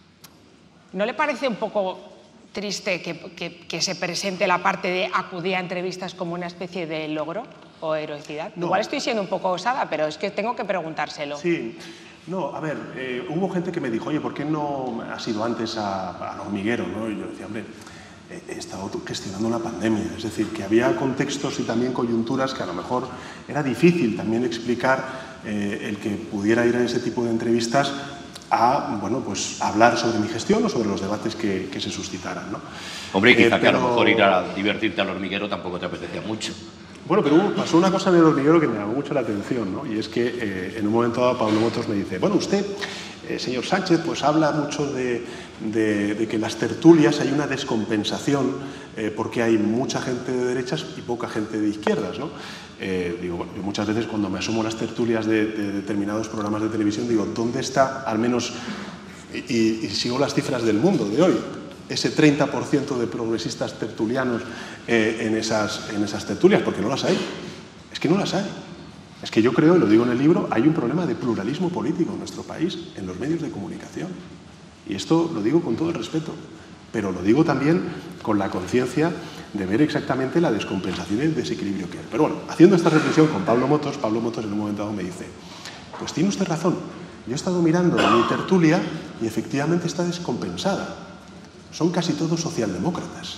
¿No le parece un poco triste que, que, que se presente la parte de acudir a entrevistas como una especie de logro o heroicidad? No. Igual estoy siendo un poco osada, pero es que tengo que preguntárselo. Sí, no, a ver, eh, hubo gente que me dijo, oye, ¿por qué no has ido antes a, al hormiguero? ¿No? Y yo decía, hombre, he estado gestionando una pandemia, es decir, que había contextos y también coyunturas que a lo mejor era difícil también explicar eh, el que pudiera ir a ese tipo de entrevistas a, bueno, pues hablar sobre mi gestión o sobre los debates que, que se suscitaran, ¿no? Hombre, quizá eh, pero... que a lo mejor ir a divertirte al hormiguero tampoco te apetecía mucho. Bueno, pero pasó una cosa en el hormiguero que me llamó mucho la atención, ¿no? Y es que eh, en un momento dado Pablo Motos me dice, bueno, usted, eh, señor Sánchez, pues habla mucho de, de, de que en las tertulias hay una descompensación eh, porque hay mucha gente de derechas y poca gente de izquierdas, ¿no? Eh, digo, bueno, yo muchas veces cuando me asomo a las tertulias de, de determinados programas de televisión digo, ¿dónde está, al menos, y, y sigo las cifras del mundo de hoy, ese treinta por ciento de progresistas tertulianos eh, en, esas, en esas tertulias? Porque no las hay. Es que no las hay. Es que yo creo, y lo digo en el libro, hay un problema de pluralismo político en nuestro país, en los medios de comunicación. Y esto lo digo con todo el respeto, pero lo digo también con la conciencia de ver exactamente la descompensación y el desequilibrio que hay. Pero bueno, haciendo esta reflexión con Pablo Motos, Pablo Motos en un momento dado me dice, pues tiene usted razón, yo he estado mirando mi tertulia y efectivamente está descompensada. Son casi todos socialdemócratas.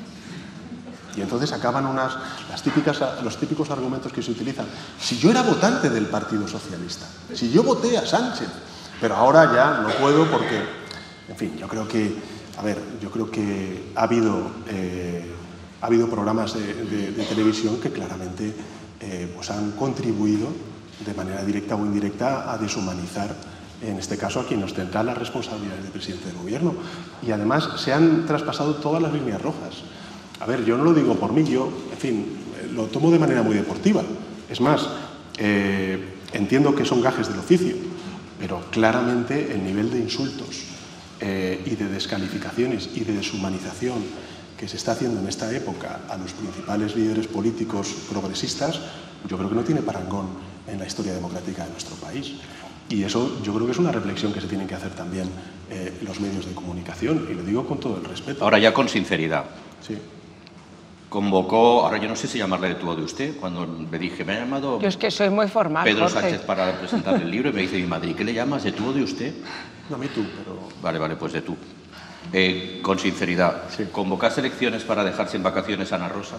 Y entonces acaban unas, las típicas, los típicos argumentos que se utilizan. Si yo era votante del Partido Socialista, si yo voté a Sánchez, pero ahora ya no puedo porque, en fin, yo creo que, a ver, yo creo que ha habido, eh, ha habido programas de, de, de televisión que claramente eh, pues han contribuido de manera directa o indirecta a deshumanizar, en este caso, a quien ostenta las responsabilidades de presidente del gobierno. Y además se han traspasado todas las líneas rojas. A ver, yo no lo digo por mí, yo, en fin, lo tomo de manera muy deportiva. Es más, eh, entiendo que son gajes del oficio, pero claramente el nivel de insultos eh, y de descalificaciones y de deshumanización que se está haciendo en esta época a los principales líderes políticos progresistas, yo creo que no tiene parangón en la historia democrática de nuestro país. Y eso yo creo que es una reflexión que se tienen que hacer también eh, los medios de comunicación, y lo digo con todo el respeto. Ahora ya con sinceridad. Sí. Convocó, ahora yo no sé si llamarle de tú o de usted, cuando me dije, me ha llamado Yo es que soy muy formal, Pedro Jorge. Sánchez para presentar el libro, y me dice mi madre, ¿y qué le llamas, de tú o de usted? No, a mí tú, pero... Vale, vale, pues de tú. Eh, con sinceridad, Sí. ¿convocaste elecciones para dejarse en vacaciones a Ana Rosa?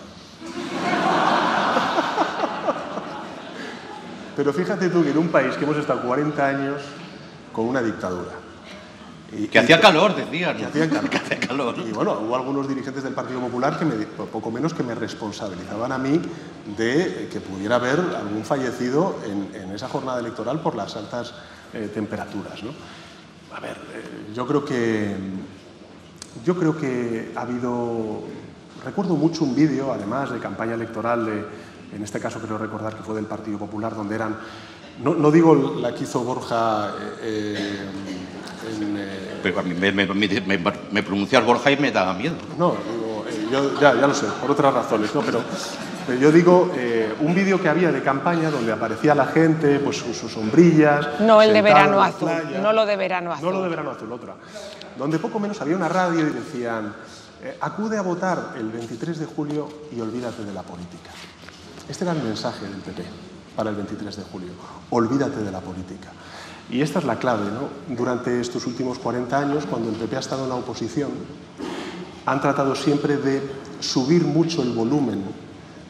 Pero fíjate tú que en un país que hemos estado cuarenta años con una dictadura. Y, Que y hacía calor, decían. Que hacían calor. Que hacía calor. Y bueno, hubo algunos dirigentes del Partido Popular que me, poco menos que me responsabilizaban a mí de que pudiera haber algún fallecido en, en esa jornada electoral por las altas eh, temperaturas, ¿no? A ver, eh, yo creo que yo creo que ha habido, recuerdo mucho un vídeo, además de campaña electoral de, en este caso creo recordar que fue del Partido Popular, donde eran, no, no digo la que hizo Borja eh, en, eh, Pero a mí me, me, me, me pronunciar Borja y me da miedo. no, digo, eh, yo ya, ya lo sé, por otras razones, ¿no? Pero, pero yo digo eh, un vídeo que había de campaña donde aparecía la gente, pues con sus sombrillas. No el de sentada verano en la azul, playa. no lo de verano azul. No lo de verano azul, otra. Donde poco menos había una radio y decían, eh, acude a votar el veintitrés de julio y olvídate de la política. Este era el mensaje del P P para el veintitrés de julio. Olvídate de la política. Y esta es la clave, ¿no? Durante estos últimos cuarenta años, cuando el P P ha estado en la oposición, han tratado siempre de subir mucho el volumen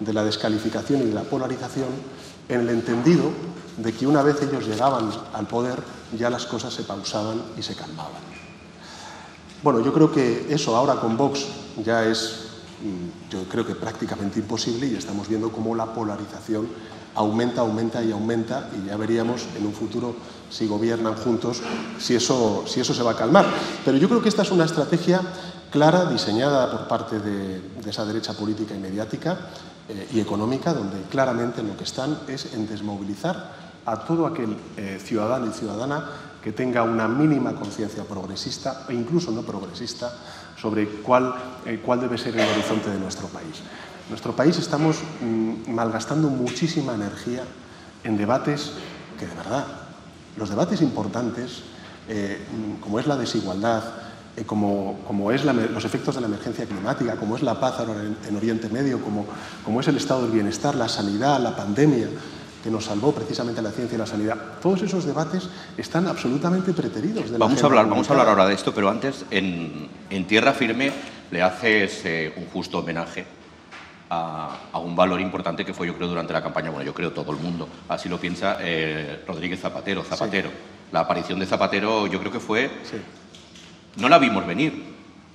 de la descalificación y de la polarización, en el entendido de que una vez ellos llegaban al poder ya las cosas se pausaban y se calmaban. Bueno, yo creo que eso ahora con Vox ya es, yo creo que prácticamente imposible, y estamos viendo cómo la polarización aumenta, aumenta y aumenta, y ya veríamos en un futuro, si gobiernan juntos, si eso, si eso se va a calmar. Pero yo creo que esta es una estrategia clara, diseñada por parte de, de esa derecha política y mediática eh, y económica, donde claramente lo que están es en desmovilizar a todo aquel eh, ciudadano y ciudadana que tenga una mínima conciencia progresista, e incluso no progresista, sobre cuál, eh, cuál debe ser el horizonte de nuestro país. En nuestro país estamos mmm, malgastando muchísima energía en debates que, de verdad, los debates importantes, eh, como es la desigualdad, eh, como, como es la, los efectos de la emergencia climática, como es la paz en, en Oriente Medio, como, como es el estado del bienestar, la sanidad, la pandemia, que nos salvó precisamente la ciencia y la sanidad. Todos esos debates están absolutamente preteridos. De la vamos, a hablar, vamos a hablar ahora de esto, pero antes, en, en Tierra Firme le haces eh, un justo homenaje a, a un valor importante que fue, yo creo, durante la campaña, bueno, yo creo todo el mundo, así lo piensa eh, Rodríguez Zapatero, Zapatero. Sí. La aparición de Zapatero yo creo que fue... Sí. No la vimos venir.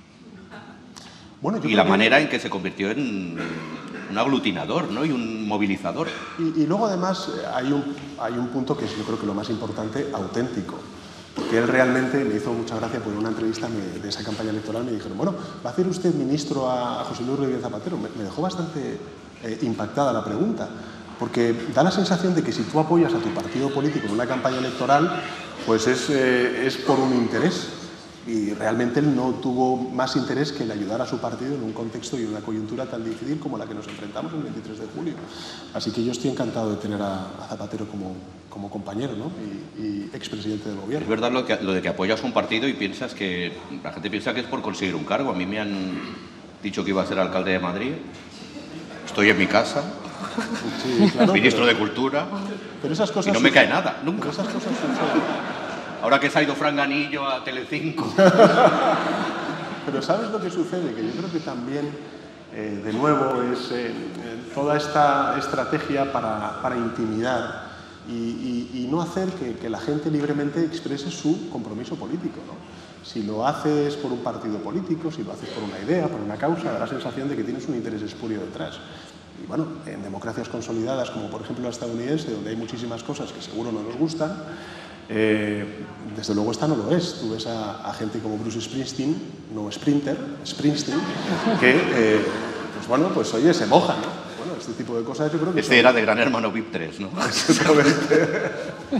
Bueno, y la que... manera en que se convirtió en... un aglutinador, ¿no? Y un movilizador. Y, y luego, además, hay un, hay un punto que es, yo creo que lo más importante, auténtico. Porque él realmente me hizo mucha gracia, por una entrevista me, de esa campaña electoral me dijeron, bueno, ¿va a hacer usted ministro a, a José Luis Rodríguez Zapatero? Me, me dejó bastante eh, impactada la pregunta, porque da la sensación de que si tú apoyas a tu partido político en una campaña electoral, pues es, eh, es por un interés. Y realmente él no tuvo más interés que el ayudar a su partido en un contexto y una coyuntura tan difícil como la que nos enfrentamos el veintitrés de julio. Así que yo estoy encantado de tener a, a Zapatero como, como compañero, ¿no? y, y expresidente del gobierno. Es verdad lo, que, lo de que apoyas un partido y piensas que la gente piensa que es por conseguir un cargo. A mí me han dicho que iba a ser alcalde de Madrid. Estoy en mi casa. Sí, claro, ministro pero, de Cultura. Pero esas cosas y no me cae nada, nunca. Pero esas cosas suceden. Ahora que se ha ido Fran Ganillo a Telecinco. Pero ¿sabes lo que sucede? Que yo creo que también, eh, de nuevo, es eh, toda esta estrategia para, para intimidar y, y, y no hacer que, que la gente libremente exprese su compromiso político, ¿no? Si lo haces por un partido político, si lo haces por una idea, por una causa, da la sensación de que tienes un interés espurio detrás. Y bueno, en democracias consolidadas, como por ejemplo la estadounidense, donde hay muchísimas cosas que seguro no nos gustan, Eh, desde luego esta no lo es. Tú ves a, a gente como Bruce Springsteen, no Sprinter, Springsteen, que, eh, pues bueno, pues oye, se moja, ¿no? Bueno, este tipo de cosas yo creo que... Este son... era de Gran Hermano V I P tres, ¿no? Exactamente.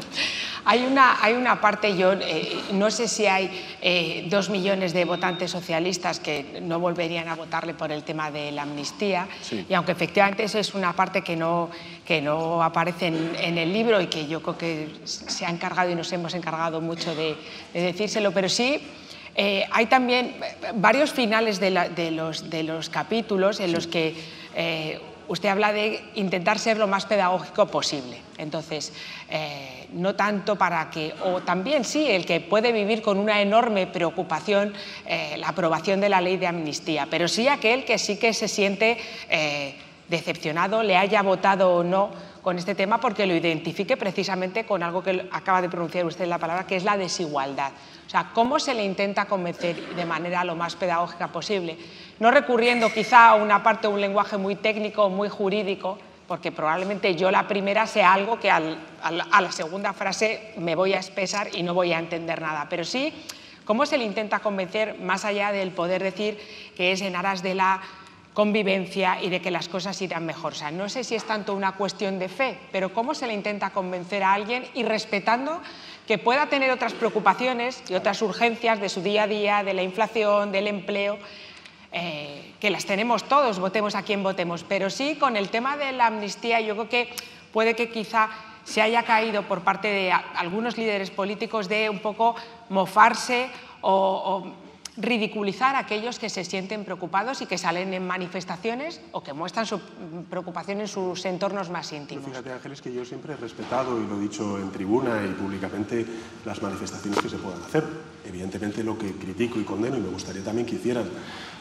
Hay una, hay una parte, yo eh, no sé si hay eh, dos millones de votantes socialistas que no volverían a votarle por el tema de la amnistía, sí. Y aunque efectivamente eso es una parte que no, que no aparece en, en el libro y que yo creo que se ha encargado y nos hemos encargado mucho de, de decírselo, pero sí eh, hay también varios finales de, la, de, los, de los capítulos en sí. los que... Eh, usted habla de intentar ser lo más pedagógico posible. Entonces, eh, no tanto para que, o también sí, el que puede vivir con una enorme preocupación eh, la aprobación de la ley de amnistía, pero sí aquel que sí que se siente eh, decepcionado, le haya votado o no con este tema, porque lo identifique precisamente con algo que acaba de pronunciar usted la palabra, que es la desigualdad. O sea, ¿cómo se le intenta convencer de manera lo más pedagógica posible? No recurriendo quizá a una parte de un lenguaje muy técnico, muy jurídico, porque probablemente yo la primera sea algo que al, al, a la segunda frase me voy a espesar y no voy a entender nada. Pero sí, ¿cómo se le intenta convencer más allá del poder decir que es en aras de la convivencia y de que las cosas irán mejor? O sea, no sé si es tanto una cuestión de fe, pero ¿cómo se le intenta convencer a alguien y respetando que pueda tener otras preocupaciones y otras urgencias de su día a día, de la inflación, del empleo, eh, que las tenemos todos, votemos a quien votemos, pero sí con el tema de la amnistía yo creo que puede que quizá se haya caído por parte de algunos líderes políticos de un poco mofarse o, o ridiculizar a aquellos que se sienten preocupados y que salen en manifestaciones o que muestran su preocupación en sus entornos más íntimos. Pero fíjate, Ángeles, que yo siempre he respetado, y lo he dicho en tribuna y públicamente, las manifestaciones que se puedan hacer. Evidentemente lo que critico y condeno, y me gustaría también que hicieran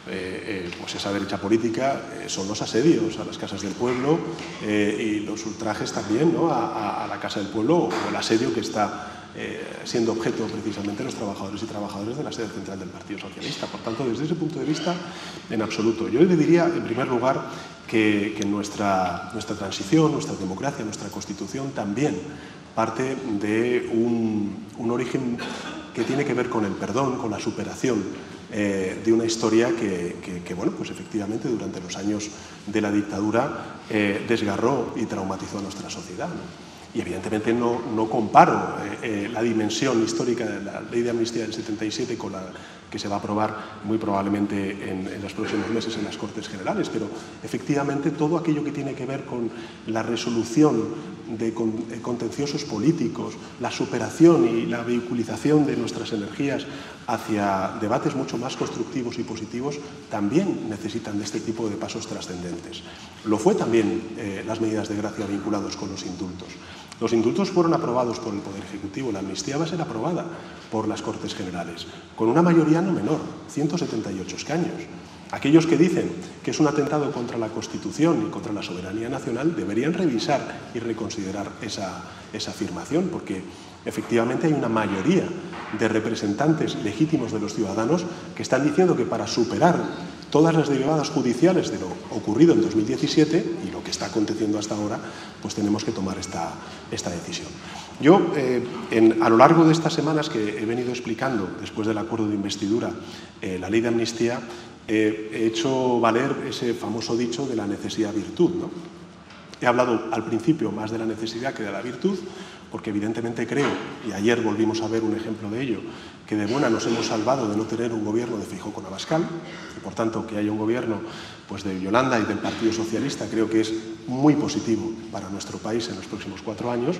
eh, eh, pues esa derecha política eh, son los asedios a las casas del pueblo eh, y los ultrajes también, ¿no?, a, a, a la casa del pueblo, o el asedio que está Eh, siendo objeto precisamente los trabajadores y trabajadoras de la sede central del Partido Socialista. Por tanto, desde ese punto de vista, en absoluto. Yo le diría, en primer lugar, que, que nuestra, nuestra transición, nuestra democracia, nuestra Constitución también parte de un, un origen que tiene que ver con el perdón, con la superación eh, de una historia que, que, que, bueno, pues efectivamente durante los años de la dictadura eh, desgarró y traumatizó a nuestra sociedad, ¿no? Y evidentemente no, no comparo eh, eh, la dimensión histórica de la Ley de Amnistía del setenta y siete con la que se va a aprobar muy probablemente en, en los próximos meses en las Cortes Generales, pero efectivamente todo aquello que tiene que ver con la resolución de contenciosos políticos, la superación y la vehiculización de nuestras energías hacia debates mucho más constructivos y positivos, también necesitan de este tipo de pasos trascendentes. Lo fue también eh, las medidas de gracia vinculados con los indultos. Los indultos fueron aprobados por el Poder Ejecutivo, la amnistía va a ser aprobada por las Cortes Generales, con una mayoría no menor, ciento setenta y ocho escaños. Aquellos que dicen que es un atentado contra la Constitución y contra la soberanía nacional deberían revisar y reconsiderar esa, esa afirmación, porque efectivamente hay una mayoría de representantes legítimos de los ciudadanos que están diciendo que para superar todas las derivadas judiciales de lo ocurrido en dos mil diecisiete y lo que está aconteciendo hasta ahora, pues tenemos que tomar esta, esta decisión. Yo, eh, en, a lo largo de estas semanas que he venido explicando, después del acuerdo de investidura, eh, la ley de amnistía, eh, he hecho valer ese famoso dicho de la necesidad-virtud, ¿no? He hablado al principio más de la necesidad que de la virtud, porque evidentemente creo, y ayer volvimos a ver un ejemplo de ello, que de buena nos hemos salvado de no tener un gobierno de Feijóo con Abascal, y por tanto que haya un gobierno pues, de Yolanda y del Partido Socialista creo que es muy positivo para nuestro país en los próximos cuatro años,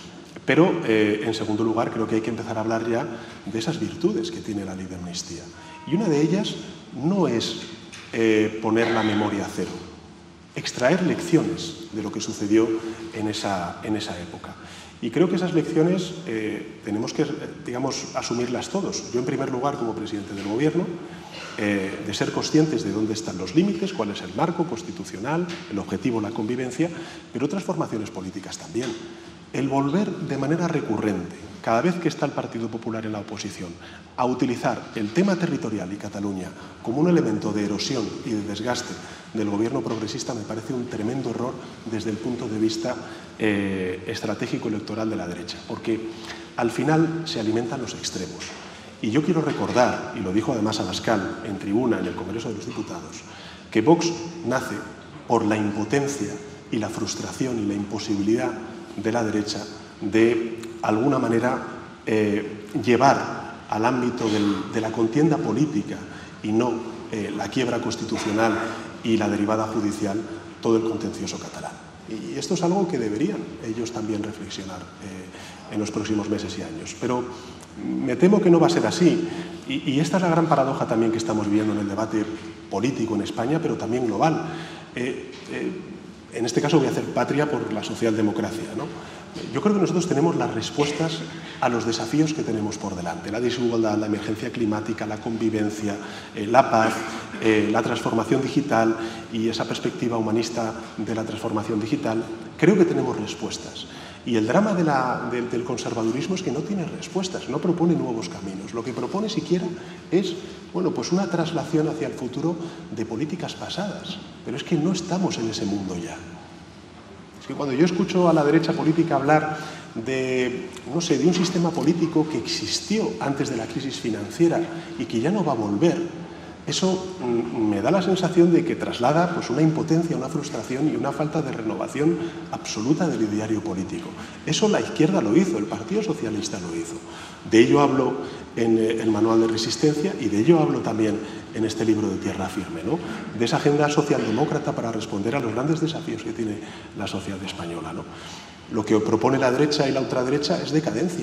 pero eh, en segundo lugar creo que hay que empezar a hablar ya de esas virtudes que tiene la ley de amnistía. Y una de ellas no es eh, poner la memoria a cero, extraer lecciones de lo que sucedió en esa, en esa época. Y creo que esas lecciones eh, tenemos que, digamos, asumirlas todos. Yo, en primer lugar, como presidente del Gobierno, eh, de ser conscientes de dónde están los límites, cuál es el marco constitucional, el objetivo, la convivencia, pero otras formaciones políticas también. El volver de manera recurrente, cada vez que está el Partido Popular en la oposición, a utilizar el tema territorial y Cataluña como un elemento de erosión y de desgaste del gobierno progresista me parece un tremendo error desde el punto de vista eh, estratégico electoral de la derecha, porque al final se alimentan los extremos. Y yo quiero recordar, y lo dijo además Abascal en tribuna en el Congreso de los Diputados, que Vox nace por la impotencia y la frustración y la imposibilidad de la derecha de alguna manera eh, llevar al ámbito del, de la contienda política y no eh, la quiebra constitucional y la derivada judicial todo el contencioso catalán. Y esto es algo que deberían ellos también reflexionar eh, en los próximos meses y años. Pero me temo que no va a ser así. Y, y esta es la gran paradoja también que estamos viviendo en el debate político en España, pero también global. Eh, eh, En este caso voy a hacer patria por la socialdemocracia, ¿no? Yo creo que nosotros tenemos las respuestas a los desafíos que tenemos por delante. La desigualdad, la emergencia climática, la convivencia, eh, la paz, eh, la transformación digital y esa perspectiva humanista de la transformación digital. Creo que tenemos respuestas. Y el drama de la, de, del conservadurismo es que no tiene respuestas, no propone nuevos caminos. Lo que propone siquiera es, bueno, pues una traslación hacia el futuro de políticas pasadas. Pero es que no estamos en ese mundo ya. Es que cuando yo escucho a la derecha política hablar de, no sé, de un sistema político que existió antes de la crisis financiera y que ya no va a volver, eso me da la sensación de que traslada pues, una impotencia, una frustración y una falta de renovación absoluta del ideario político. Eso la izquierda lo hizo, el Partido Socialista lo hizo. De ello hablo en el Manual de Resistencia y de ello hablo también en este libro de Tierra Firme, ¿no? De esa agenda socialdemócrata para responder a los grandes desafíos que tiene la sociedad española, ¿no? Lo que propone la derecha y la ultraderecha es decadencia.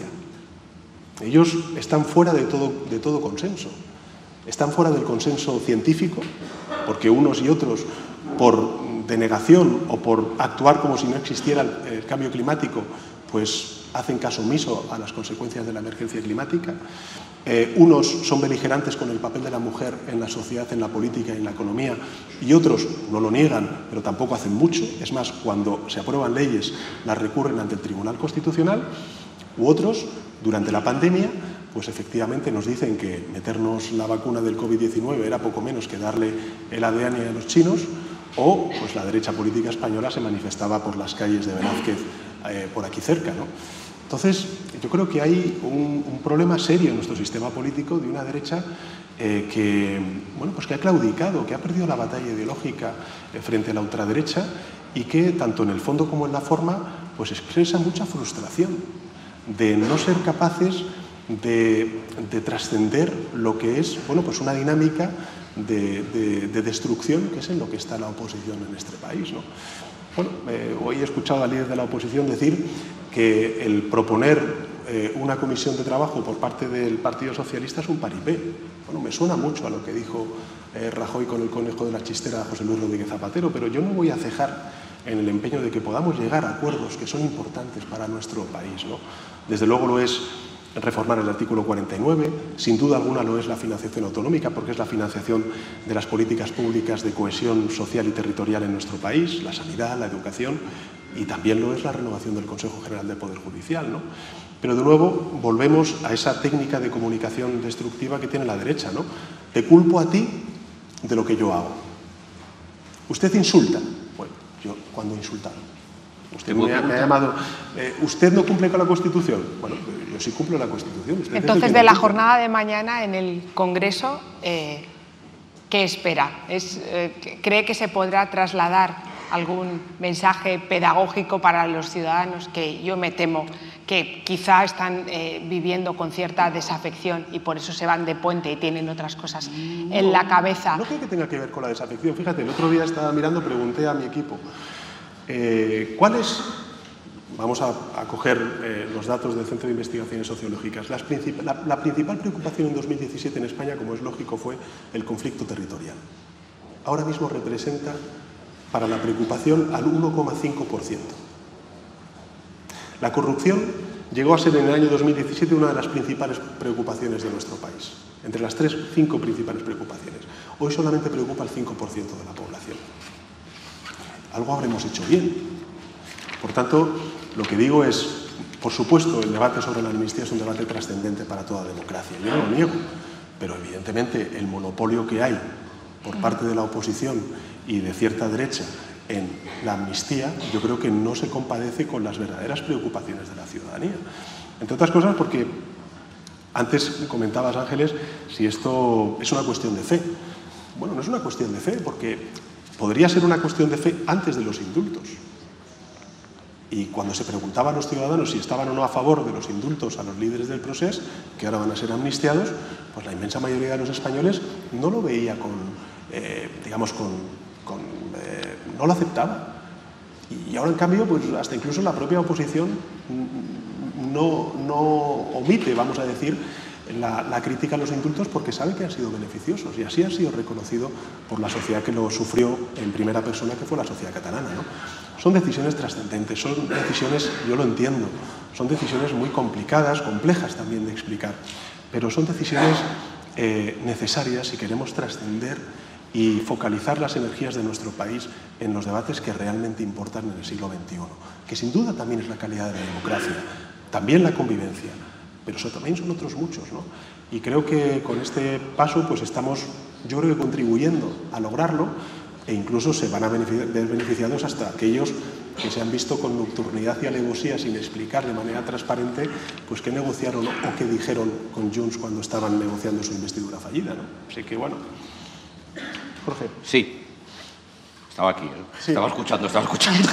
Ellos están fuera de todo, de todo consenso. Están fuera del consenso científico, porque unos y otros, por denegación o por actuar como si no existiera el cambio climático, pues hacen caso omiso a las consecuencias de la emergencia climática. Eh, unos son beligerantes con el papel de la mujer en la sociedad, en la política y en la economía, y otros no lo niegan, pero tampoco hacen mucho. Es más, cuando se aprueban leyes, las recurren ante el Tribunal Constitucional. U otros, durante la pandemia, pues efectivamente nos dicen que meternos la vacuna del COVID diecinueve era poco menos que darle el A D N a los chinos, o pues la derecha política española se manifestaba por las calles de Velázquez, eh, por aquí cerca, ¿no? Entonces, yo creo que hay un, un problema serio en nuestro sistema político de una derecha eh, que, bueno, pues que ha claudicado, que ha perdido la batalla ideológica eh, frente a la ultraderecha y que, tanto en el fondo como en la forma, pues expresa mucha frustración de no ser capaces de, de trascender lo que es, bueno, pues una dinámica de, de, de destrucción, que es en lo que está la oposición en este país, ¿no? Bueno, eh, hoy he escuchado al líder de la oposición decir que el proponer eh, una comisión de trabajo por parte del Partido Socialista es un paripé. Bueno, me suena mucho a lo que dijo eh, Rajoy con el conejo de la chistera a José Luis Rodríguez Zapatero, pero yo no voy a cejar en el empeño de que podamos llegar a acuerdos que son importantes para nuestro país, ¿no? Desde luego lo es reformar el artículo cuarenta y nueve, sin duda alguna lo es la financiación autonómica, porque es la financiación de las políticas públicas de cohesión social y territorial en nuestro país, la sanidad, la educación, y también lo es la renovación del Consejo General del Poder Judicial, ¿no? Pero de nuevo volvemos a esa técnica de comunicación destructiva que tiene la derecha, ¿no? Te culpo a ti de lo que yo hago. Usted insulta. Bueno, yo, ¿cuándo he insultado? Usted me ha, me ha llamado, eh, ¿usted no cumple con la Constitución? Bueno, yo sí cumplo la Constitución. Usted Entonces, de la jornada de mañana en el Congreso, eh, ¿qué espera? Es, eh, ¿Cree que se podrá trasladar algún mensaje pedagógico para los ciudadanos que yo me temo que quizá están eh, viviendo con cierta desafección y por eso se van de puente y tienen otras cosas no, en la cabeza? No creo que tenga que ver con la desafección. Fíjate, el otro día estaba mirando, pregunté a mi equipo, Eh, ¿cuáles? Vamos a, a coger eh, los datos del Centro de Investigaciones Sociológicas. Las princip la, la principal preocupación en dos mil diecisiete en España, como es lógico, fue el conflicto territorial. Ahora mismo representa para la preocupación al uno coma cinco por ciento. La corrupción llegó a ser en el año dos mil diecisiete una de las principales preocupaciones de nuestro país, entre las tres, cinco principales preocupaciones. Hoy solamente preocupa el cinco por ciento de la población. Algo habremos hecho bien. Por tanto, lo que digo es, por supuesto, el debate sobre la amnistía es un debate trascendente para toda democracia. Yo no lo niego, pero evidentemente el monopolio que hay por parte de la oposición y de cierta derecha en la amnistía, yo creo que no se compadece con las verdaderas preocupaciones de la ciudadanía. Entre otras cosas porque antes comentabas, Ángeles, si esto es una cuestión de fe. Bueno, no es una cuestión de fe, porque podría ser una cuestión de fe antes de los indultos. Y cuando se preguntaban a los ciudadanos si estaban o no a favor de los indultos a los líderes del Procés, que ahora van a ser amnistiados, pues la inmensa mayoría de los españoles no lo veía con, eh, digamos, con, con eh, no lo aceptaba. Y ahora, en cambio, pues hasta incluso la propia oposición no, no omite, vamos a decir, La, la crítica a los indultos porque sabe que han sido beneficiosos y así ha sido reconocido por la sociedad que lo sufrió en primera persona, que fue la sociedad catalana, ¿no? Son decisiones trascendentes, son decisiones, yo lo entiendo, son decisiones muy complicadas, complejas también de explicar, pero son decisiones eh, necesarias si queremos trascender y focalizar las energías de nuestro país en los debates que realmente importan en el siglo veintiuno, que sin duda también es la calidad de la democracia, también la convivencia, pero eso también son otros muchos, ¿no? Y creo que con este paso pues estamos, yo creo que contribuyendo a lograrlo, e incluso se van a ver beneficiados hasta aquellos que se han visto con nocturnidad y alevosía sin explicar de manera transparente pues qué negociaron o qué dijeron con Junts cuando estaban negociando su investidura fallida, ¿no? Así que bueno. Jorge. Sí. Estaba aquí, ¿eh? Sí. Estaba escuchando, estaba escuchando.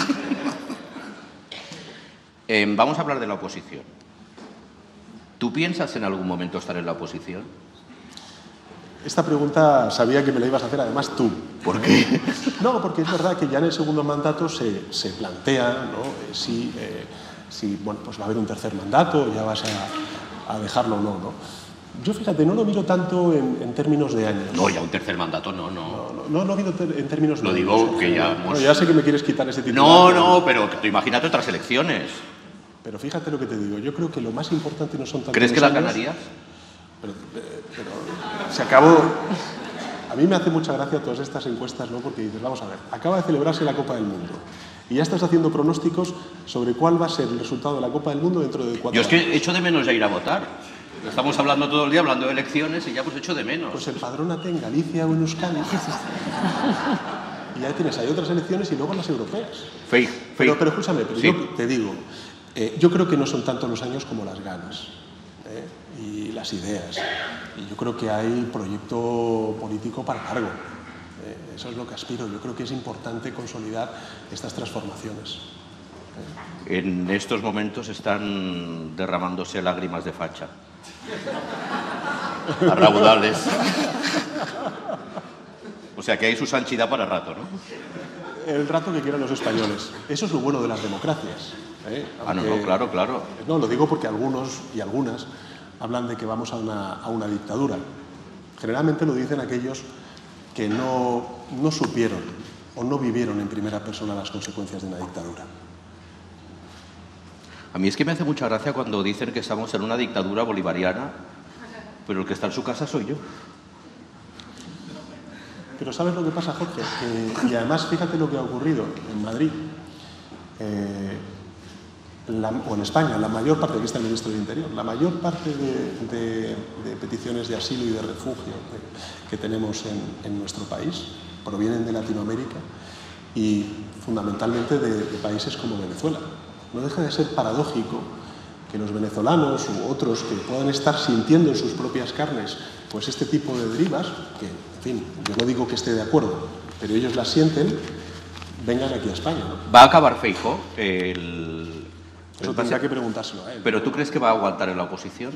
eh, vamos a hablar de la oposición. ¿Tú piensas en algún momento estar en la oposición? Esta pregunta sabía que me la ibas a hacer, además tú. ¿Por qué? No, porque es verdad que ya en el segundo mandato se, se plantea, ¿no? eh, si, eh, si bueno, pues va a haber un tercer mandato, ya vas a, a dejarlo o no, no. Yo, fíjate, no lo miro tanto en, en términos de años. No, ya un tercer mandato, no, no. No, no, no lo miro ter, en términos de lo años. Lo digo que ya... Bueno, ya sé que me quieres quitar ese título. No, no, pero tú imagínate otras elecciones. Pero fíjate lo que te digo, yo creo que lo más importante no son tanto ¿Crees los que la años, ganarías? Pero, pero se acabó... A mí me hace mucha gracia todas estas encuestas, ¿no? Porque dices, vamos a ver, acaba de celebrarse la Copa del Mundo y ya estás haciendo pronósticos sobre cuál va a ser el resultado de la Copa del Mundo dentro de cuatro años. Yo es que echo de menos ya ir a votar. Estamos hablando todo el día, hablando de elecciones y ya pues echo de menos. Pues empadrónate en Galicia o en Euskadi. Y ya tienes, hay otras elecciones y luego las europeas. Fake, fake. Pero, pero escúchame, pero Sí. yo te digo, eh, yo creo que no son tanto los años como las ganas, ¿eh? Y las ideas. Y yo creo que hay proyecto político para largo. Eh, eso es lo que aspiro. Yo creo que es importante consolidar estas transformaciones. ¿eh? En estos momentos están derramándose lágrimas de facha. A raudales. O sea que hay su sanchidad para rato, ¿no? El rato que quieran los españoles. Eso es lo bueno de las democracias. ¿eh? Ah, no, Aunque- no, claro, claro. No, lo digo porque algunos y algunas hablan de que vamos a una, a una dictadura. Generalmente lo dicen aquellos que no, no supieron o no vivieron en primera persona las consecuencias de una dictadura. A mí es que me hace mucha gracia cuando dicen que estamos en una dictadura bolivariana, pero el que está en su casa soy yo. Pero ¿sabes lo que pasa, Jorge? Que, y además, fíjate lo que ha ocurrido en Madrid, eh, la, o en España, la mayor parte, aquí está el ministro del Interior, la mayor parte de, de, de peticiones de asilo y de refugio que, que tenemos en, en nuestro país provienen de Latinoamérica y fundamentalmente de, de países como Venezuela. No deja de ser paradójico que los venezolanos u otros que puedan estar sintiendo en sus propias carnes pues este tipo de derivas, que, en fin, yo no digo que esté de acuerdo, pero ellos las sienten, vengan aquí a España, ¿no? Va a acabar Feijóo, el... Eso el tendrá pase- que preguntárselo a él. ¿Pero tú crees que va a aguantar en la oposición?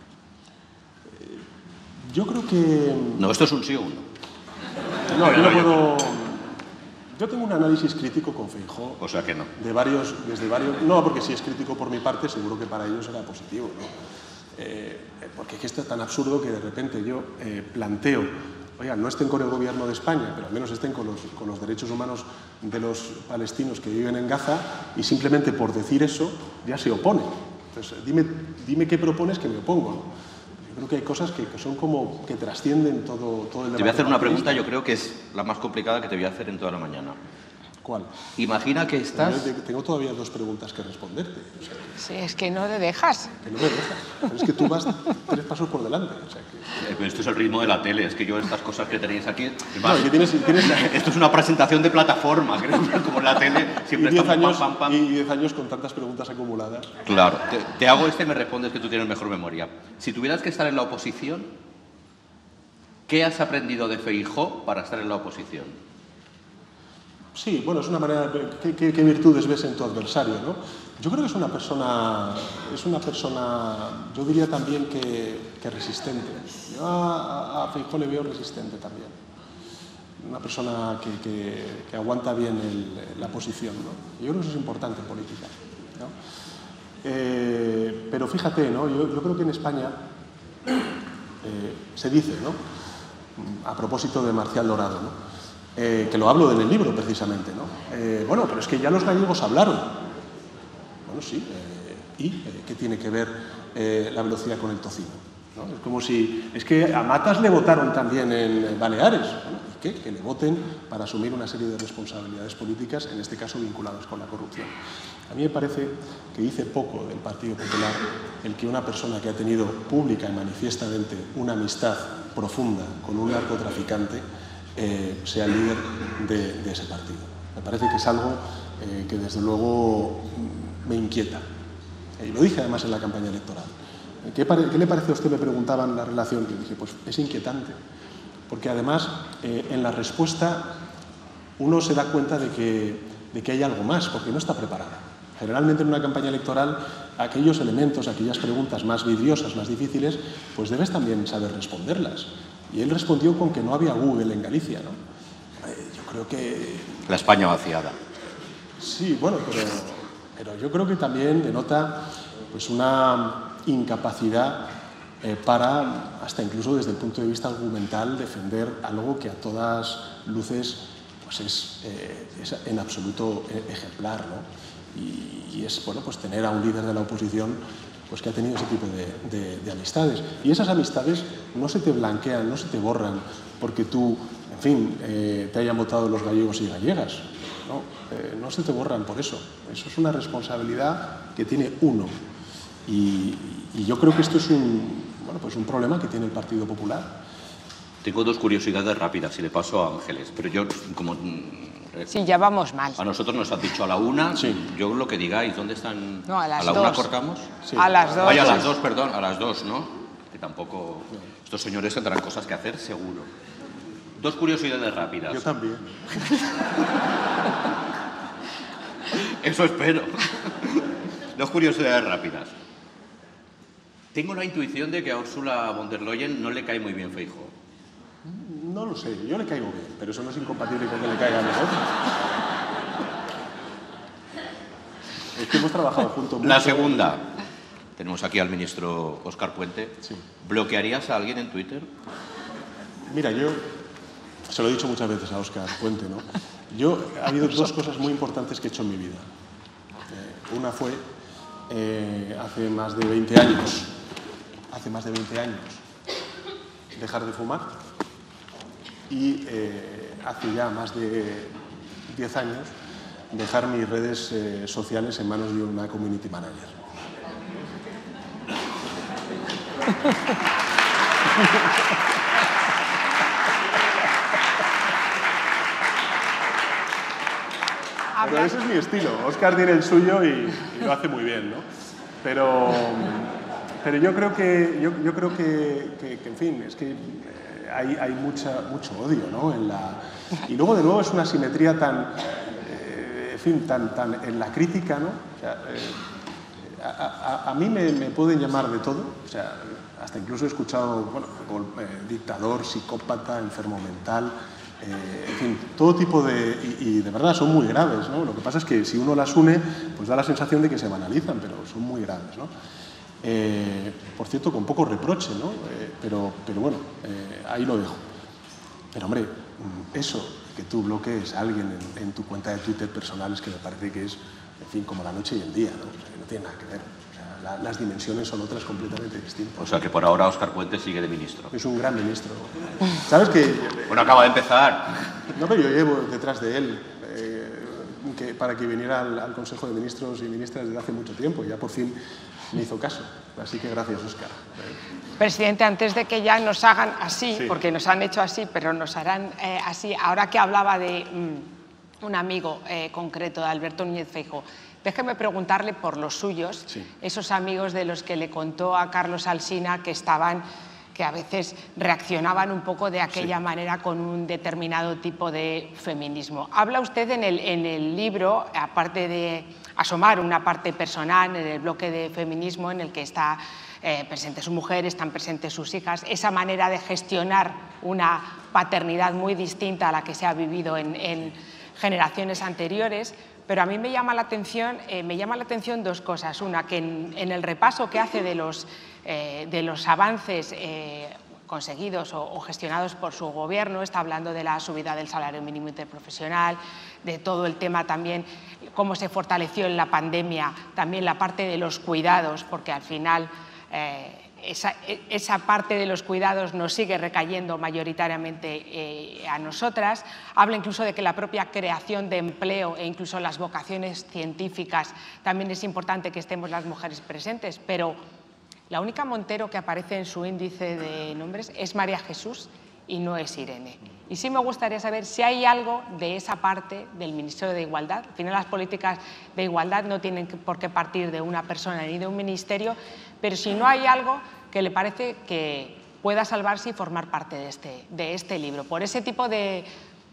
Yo creo que... No, esto es un sí o un no. No, yo no puedo... Yo tengo un análisis crítico con Feijóo. O sea que no. De varios, desde varios... No, porque si es crítico por mi parte, seguro que para ellos será positivo, ¿no? Eh, porque es que esto es tan absurdo que de repente yo eh, planteo, oiga, no estén con el gobierno de España, pero al menos estén con los, con los derechos humanos de los palestinos que viven en Gaza y simplemente por decir eso ya se opone. Entonces, dime, dime qué propones que me opongo, ¿no? Yo creo que hay cosas que, que son como que trascienden todo, todo el debate. Te voy a hacer una pregunta, partidista. yo creo que es la más complicada que te voy a hacer en toda la mañana. ¿Cuál? Imagina que estás... Yo tengo todavía dos preguntas que responderte. O sea, Sí, es que no te dejas. que no me dejas. Pero es que tú vas tres pasos por delante. O sea, que... Eh, pero esto es el ritmo de la tele, es que yo estas cosas que tenéis aquí... No, y que tienes, tienes Esto es una presentación de plataforma, creo que como en la tele y siempre diez estamos años, pam, pam, y pam. diez años con tantas preguntas acumuladas. Claro, te, te hago este y me respondes que tú tienes mejor memoria. Si tuvieras que estar en la oposición, ¿qué has aprendido de Feijóo para estar en la oposición? Sí, bueno, es una manera... ¿Qué, qué, qué virtudes ves en tu adversario, no? Yo creo que es una persona... Es una persona, yo diría también que, que resistente. Yo a, a, a Feijóo le veo resistente también. Una persona que, que, que aguanta bien el, la posición, ¿no? Yo creo que eso es importante en política, ¿no? Eh, pero fíjate, ¿no? Yo, yo creo que en España eh, se dice, ¿no? A propósito de Marcial Dorado, ¿no? Eh, que lo hablo en el libro precisamente, ¿no? Eh, bueno, pero es que ya los gallegos hablaron. Bueno, sí, eh, ¿y eh, qué tiene que ver eh, la velocidad con el tocino? ¿No? Es como si... Es que a Matas le votaron también en Baleares. Bueno, ¿y qué? Que le voten para asumir una serie de responsabilidades políticas, en este caso vinculadas con la corrupción. A mí me parece que dice poco del Partido Popular el que una persona que ha tenido pública y manifiestamente una amistad profunda con un narcotraficante eh, sea el líder de, de ese partido. Me parece que es algo eh, que desde luego me inquieta. Y lo dije además en la campaña electoral. ¿Qué, ¿Qué le parece a usted? Me preguntaban la relación. Y dije, pues es inquietante, porque además eh, en la respuesta uno se da cuenta de que, de que hay algo más, porque no está preparada. Generalmente en una campaña electoral aquellos elementos, aquellas preguntas más vidriosas, más difíciles, pues debes también saber responderlas. Y él respondió con que no había Google en Galicia, ¿no? Eh, yo creo que... La España vaciada. Sí, bueno, pero, pero yo creo que también denota pues, una incapacidad eh, para, hasta incluso desde el punto de vista argumental, defender algo que a todas luces pues es, eh, es en absoluto ejemplar, ¿no? y, y es, bueno, pues tener a un líder de la oposición pues que ha tenido ese tipo de, de, de amistades. Y esas amistades no se te blanquean, no se te borran porque tú, en fin, eh, te hayan votado los gallegos y gallegas. No, eh, no se te borran por eso. Eso es una responsabilidad que tiene uno. Y, y yo creo que esto es un, bueno, pues un problema que tiene el Partido Popular. Tengo dos curiosidades rápidas, si le paso a Ángeles, pero yo como... Sí, ya vamos mal. A nosotros nos han dicho a la una, sí. Yo lo que digáis, ¿dónde están? No, a las ¿A la dos. una cortamos? Sí. A las dos. Ay, a las dos, perdón, a las dos, ¿no? Que tampoco... Estos señores tendrán cosas que hacer, seguro. Dos curiosidades rápidas. Yo también. Eso espero. Dos curiosidades rápidas. Tengo la intuición de que a Ursula von der Leyen no le cae muy bien Feijóo. No lo sé, yo le caigo bien, pero eso no es incompatible con que le caiga mejor. Es que hemos trabajado juntos mucho. La segunda. Tenemos aquí al ministro Óscar Puente. Sí. ¿Bloquearías a alguien en Twitter? Mira, yo se lo he dicho muchas veces a Óscar Puente, ¿no? Yo, ha habido dos cosas muy importantes que he hecho en mi vida. Eh, una fue eh, hace más de veinte años, hace más de veinte años, dejar de fumar. Y eh, hace ya más de diez años dejar mis redes eh, sociales en manos de una community manager. Pero ese es mi estilo. Óscar tiene el suyo y, y lo hace muy bien, ¿no? Pero, pero yo creo que, yo, yo creo que, que, que, en fin, es que hay, hay mucha, mucho odio, ¿no? En la, y luego, de nuevo, es una simetría tan, eh, en fin, tan, tan en la crítica, ¿no? O sea, eh, a, a, a mí me, me pueden llamar de todo, o sea, hasta incluso he escuchado, bueno, eh, dictador, psicópata, enfermo mental, eh, en fin, todo tipo de... Y, y de verdad son muy graves, ¿no? Lo que pasa es que si uno las une, pues da la sensación de que se banalizan, pero son muy graves, ¿no? Eh, por cierto, con poco reproche, ¿no? Eh, pero, pero bueno, eh, ahí lo dejo. Pero hombre, eso, que tú bloquees a alguien en, en tu cuenta de Twitter personal es que me parece que es, en fin, como la noche y el día, ¿no? O sea, no tiene nada que ver. O sea, la, las dimensiones son otras completamente distintas. O sea que por ahora Óscar Puente sigue de ministro. Es un gran ministro. ¿Sabes que? Bueno, acaba de empezar. No, pero yo llevo detrás de él eh, que, para que viniera al, al Consejo de Ministros y Ministras desde hace mucho tiempo. Ya por fin me hizo caso. Así que gracias, Óscar. Presidente, antes de que ya nos hagan así, Sí. porque nos han hecho así, pero nos harán eh, así, ahora que hablaba de mm, un amigo eh, concreto, de Alberto Núñez Feijóo, déjeme preguntarle por los suyos, Sí. esos amigos de los que le contó a Carlos Alsina que estaban, que a veces reaccionaban un poco de aquella Sí. manera con un determinado tipo de feminismo. Habla usted en el, en el libro, aparte de asomar una parte personal en el bloque de feminismo en el que está eh, presente su mujer, están presentes sus hijas, esa manera de gestionar una paternidad muy distinta a la que se ha vivido en, en generaciones anteriores. Pero a mí me llama la atención, eh, me llama la atención dos cosas. Una, que en, en el repaso que hace de los, eh, de los avances eh, conseguidos o, o gestionados por su gobierno, está hablando de la subida del salario mínimo interprofesional, de todo el tema también, cómo se fortaleció en la pandemia, también la parte de los cuidados, porque al final eh, esa, esa parte de los cuidados nos sigue recayendo mayoritariamente eh, a nosotras. Habla incluso de que la propia creación de empleo e incluso las vocaciones científicas también es importante que estemos las mujeres presentes, pero la única Montero que aparece en su índice de nombres es María Jesús y no es Irene. Y sí me gustaría saber si hay algo de esa parte del Ministerio de Igualdad. Al final las políticas de igualdad no tienen por qué partir de una persona ni de un ministerio, pero si no hay algo que le parece que pueda salvarse y formar parte de este, de este libro, por ese tipo de,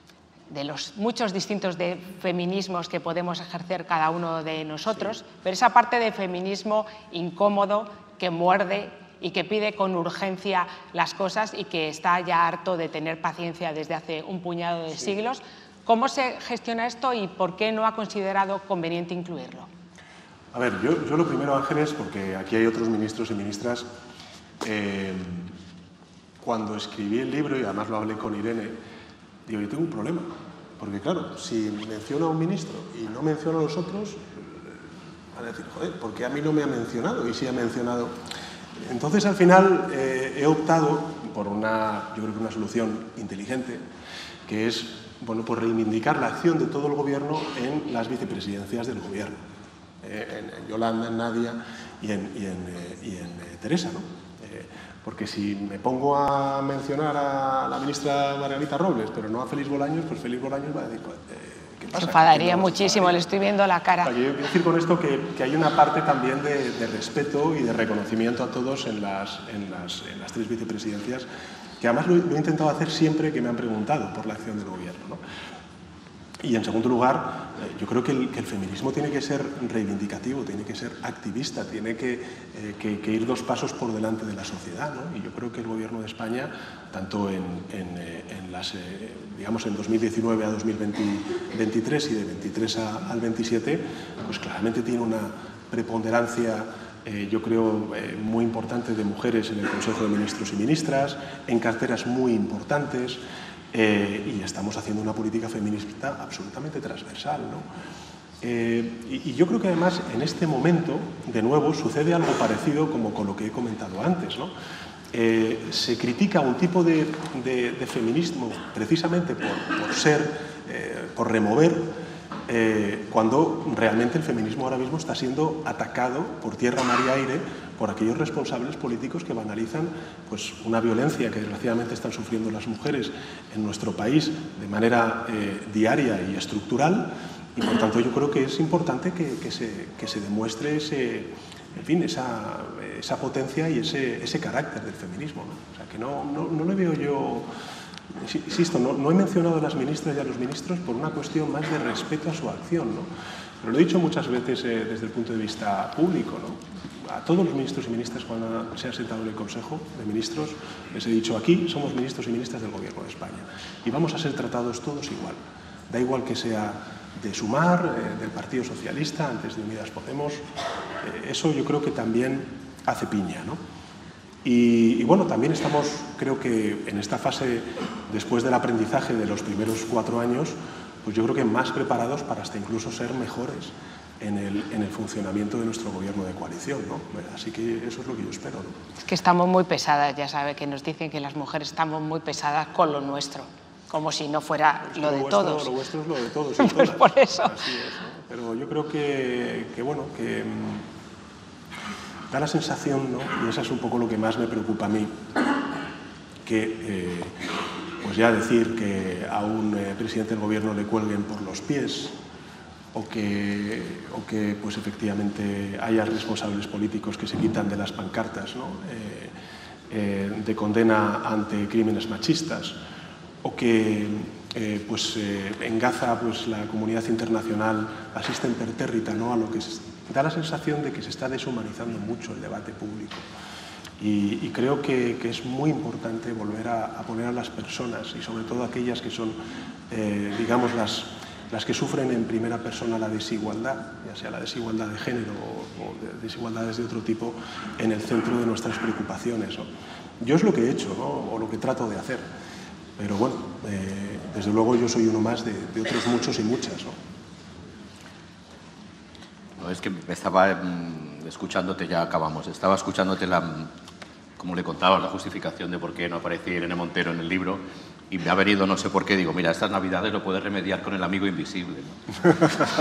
de los muchos distintos de feminismos que podemos ejercer cada uno de nosotros, sí. Pero esa parte de feminismo incómodo, que muerde y que pide con urgencia las cosas y que está ya harto de tener paciencia desde hace un puñado de sí. siglos. ¿Cómo se gestiona esto y por qué no ha considerado conveniente incluirlo? A ver, yo, yo lo primero, Ángeles, porque aquí hay otros ministros y ministras, eh, cuando escribí el libro, y además lo hablé con Irene, digo, yo tengo un problema, porque claro, si menciono a un ministro y no menciono a los otros, Van a decir, joder, ¿por qué a mí no me ha mencionado? Y sí ha mencionado. Entonces, al final, eh, he optado por una, yo creo que una solución inteligente, que es, bueno, pues reivindicar la acción de todo el Gobierno en las vicepresidencias del Gobierno, eh, en, en Yolanda, en Nadia y en, y en, eh, y en eh, Teresa, ¿no? Eh, porque si me pongo a mencionar a la ministra Margarita Robles, pero no a Félix Bolaños, pues Félix Bolaños va a decir, eh, ¿qué pasa? Se enfadaría no, muchísimo, se le estoy viendo la cara. O sea, yo quiero decir con esto que, que hay una parte también de, de respeto y de reconocimiento a todos en las, en las, en las tres vicepresidencias, que además lo, lo he intentado hacer siempre que me han preguntado por la acción del Gobierno, ¿no? Y en segundo lugar, yo creo que el, que el feminismo tiene que ser reivindicativo, tiene que ser activista, tiene que, eh, que, que ir dos pasos por delante de la sociedad, ¿no? Y yo creo que el Gobierno de España, tanto en, en, en las, eh, digamos, en dos mil diecinueve a dos mil veintitrés y de veintitrés a, al veintisiete, pues claramente tiene una preponderancia, eh, yo creo, eh, muy importante de mujeres en el Consejo de Ministros y Ministras, en carteras muy importantes. Eh, y estamos haciendo una política feminista absolutamente transversal, ¿no? Eh, y, y yo creo que además en este momento, de nuevo, sucede algo parecido como con lo que he comentado antes, ¿no? Eh, se critica un tipo de, de, de feminismo precisamente por, por ser, eh, por remover, eh, cuando realmente el feminismo ahora mismo está siendo atacado por tierra, mar y aire por aquellos responsables políticos que banalizan, pues, una violencia que desgraciadamente están sufriendo las mujeres en nuestro país de manera eh, diaria y estructural, y por tanto yo creo que es importante que, que, se, que se demuestre ese, en fin, esa, esa potencia y ese, ese carácter del feminismo, ¿no? O sea, que no, no, no le veo yo... Insisto, no, no he mencionado a las ministras y a los ministros por una cuestión más de respeto a su acción, ¿no? Pero lo he dicho muchas veces eh, desde el punto de vista público, ¿no? A todos los ministros y ministras, cuando se han sentado en el Consejo de Ministros, les he dicho, aquí somos ministros y ministras del Gobierno de España y vamos a ser tratados todos igual. Da igual que sea de Sumar, eh, del Partido Socialista, antes de Unidas Podemos. Eh, eso yo creo que también hace piña, ¿no? Y, y bueno, también estamos, creo que en esta fase, después del aprendizaje de los primeros cuatro años, pues yo creo que más preparados para hasta incluso ser mejores en el, en el funcionamiento de nuestro gobierno de coalición, ¿no? Así que eso es lo que yo espero, ¿no? Es que estamos muy pesadas, ya sabe, que nos dicen que las mujeres estamos muy pesadas con lo nuestro, como si no fuera pues lo, lo de vuestro, todos. Lo vuestro es lo de todos y Pues todas. por eso. Así es, ¿no? Pero yo creo que, que bueno, que mmm, da la sensación, ¿no? Y eso es un poco lo que más me preocupa a mí, que eh, pues ya decir que a un eh, presidente del gobierno le cuelguen por los pies, o que, o que pues efectivamente haya responsables políticos que se quitan de las pancartas, ¿no? eh, eh, de condena ante crímenes machistas, o que eh, pues, eh, en Gaza pues, la comunidad internacional asiste impertérrita, ¿no? A lo que es, da la sensación de que se está deshumanizando mucho el debate público. Y, y creo que, que es muy importante volver a, a poner a las personas, y sobre todo aquellas que son, eh, digamos, las, las que sufren en primera persona la desigualdad, ya sea la desigualdad de género o, o de desigualdades de otro tipo, en el centro de nuestras preocupaciones, ¿no? Yo es lo que he hecho, ¿no? O lo que trato de hacer, pero bueno, eh, desde luego yo soy uno más de, de otros muchos y muchas, ¿no? No, es que estaba mmm, escuchándote, ya acabamos, estaba escuchándote la, como le contaba, la justificación de por qué no aparecía Irene Montero en el libro, y me ha venido, no sé por qué, digo, mira, estas Navidades lo puedes remediar con el amigo invisible, ¿no?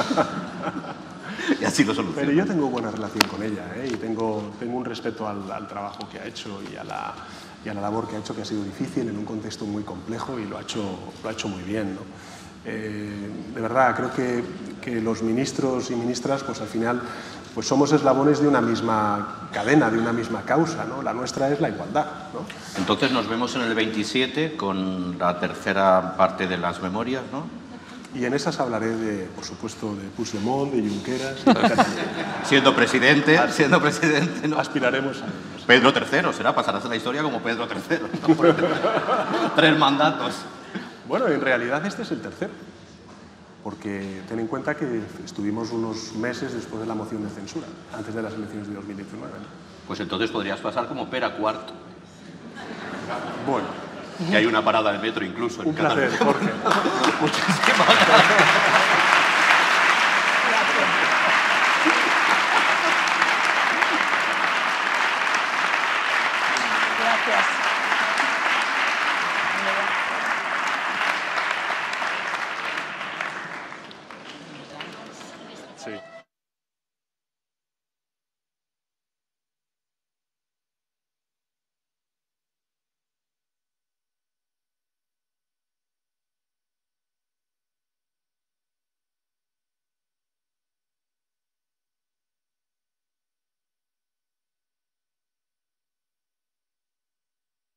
Y así lo soluciono. Pero yo tengo buena relación con ella, ¿eh? Y tengo, tengo un respeto al, al trabajo que ha hecho y a, la, y a la labor que ha hecho, que ha sido difícil en un contexto muy complejo, y lo ha hecho, lo ha hecho muy bien, ¿no? Eh, de verdad, creo que, que los ministros y ministras, pues al final, pues somos eslabones de una misma cadena, de una misma causa, ¿no? La nuestra es la igualdad, ¿no? Entonces nos vemos en el veintisiete con la tercera parte de las memorias, ¿no? Y en esas hablaré, de, por supuesto, de Puigdemont, de Junqueras. Siendo presidente, siendo presidente, ¿no? Aspiraremos a ellos. Pedro tercero, será, pasarás a la historia como Pedro tercero, ¿no? Tres mandatos. Bueno, en realidad este es el tercero, porque ten en cuenta que estuvimos unos meses después de la moción de censura, antes de las elecciones de dos mil diecinueve, ¿no? Pues entonces podrías pasar como Pera cuarto. Bueno. Que hay una parada de metro incluso. En Un placer, Cataluña. Jorge. Muchísimas gracias.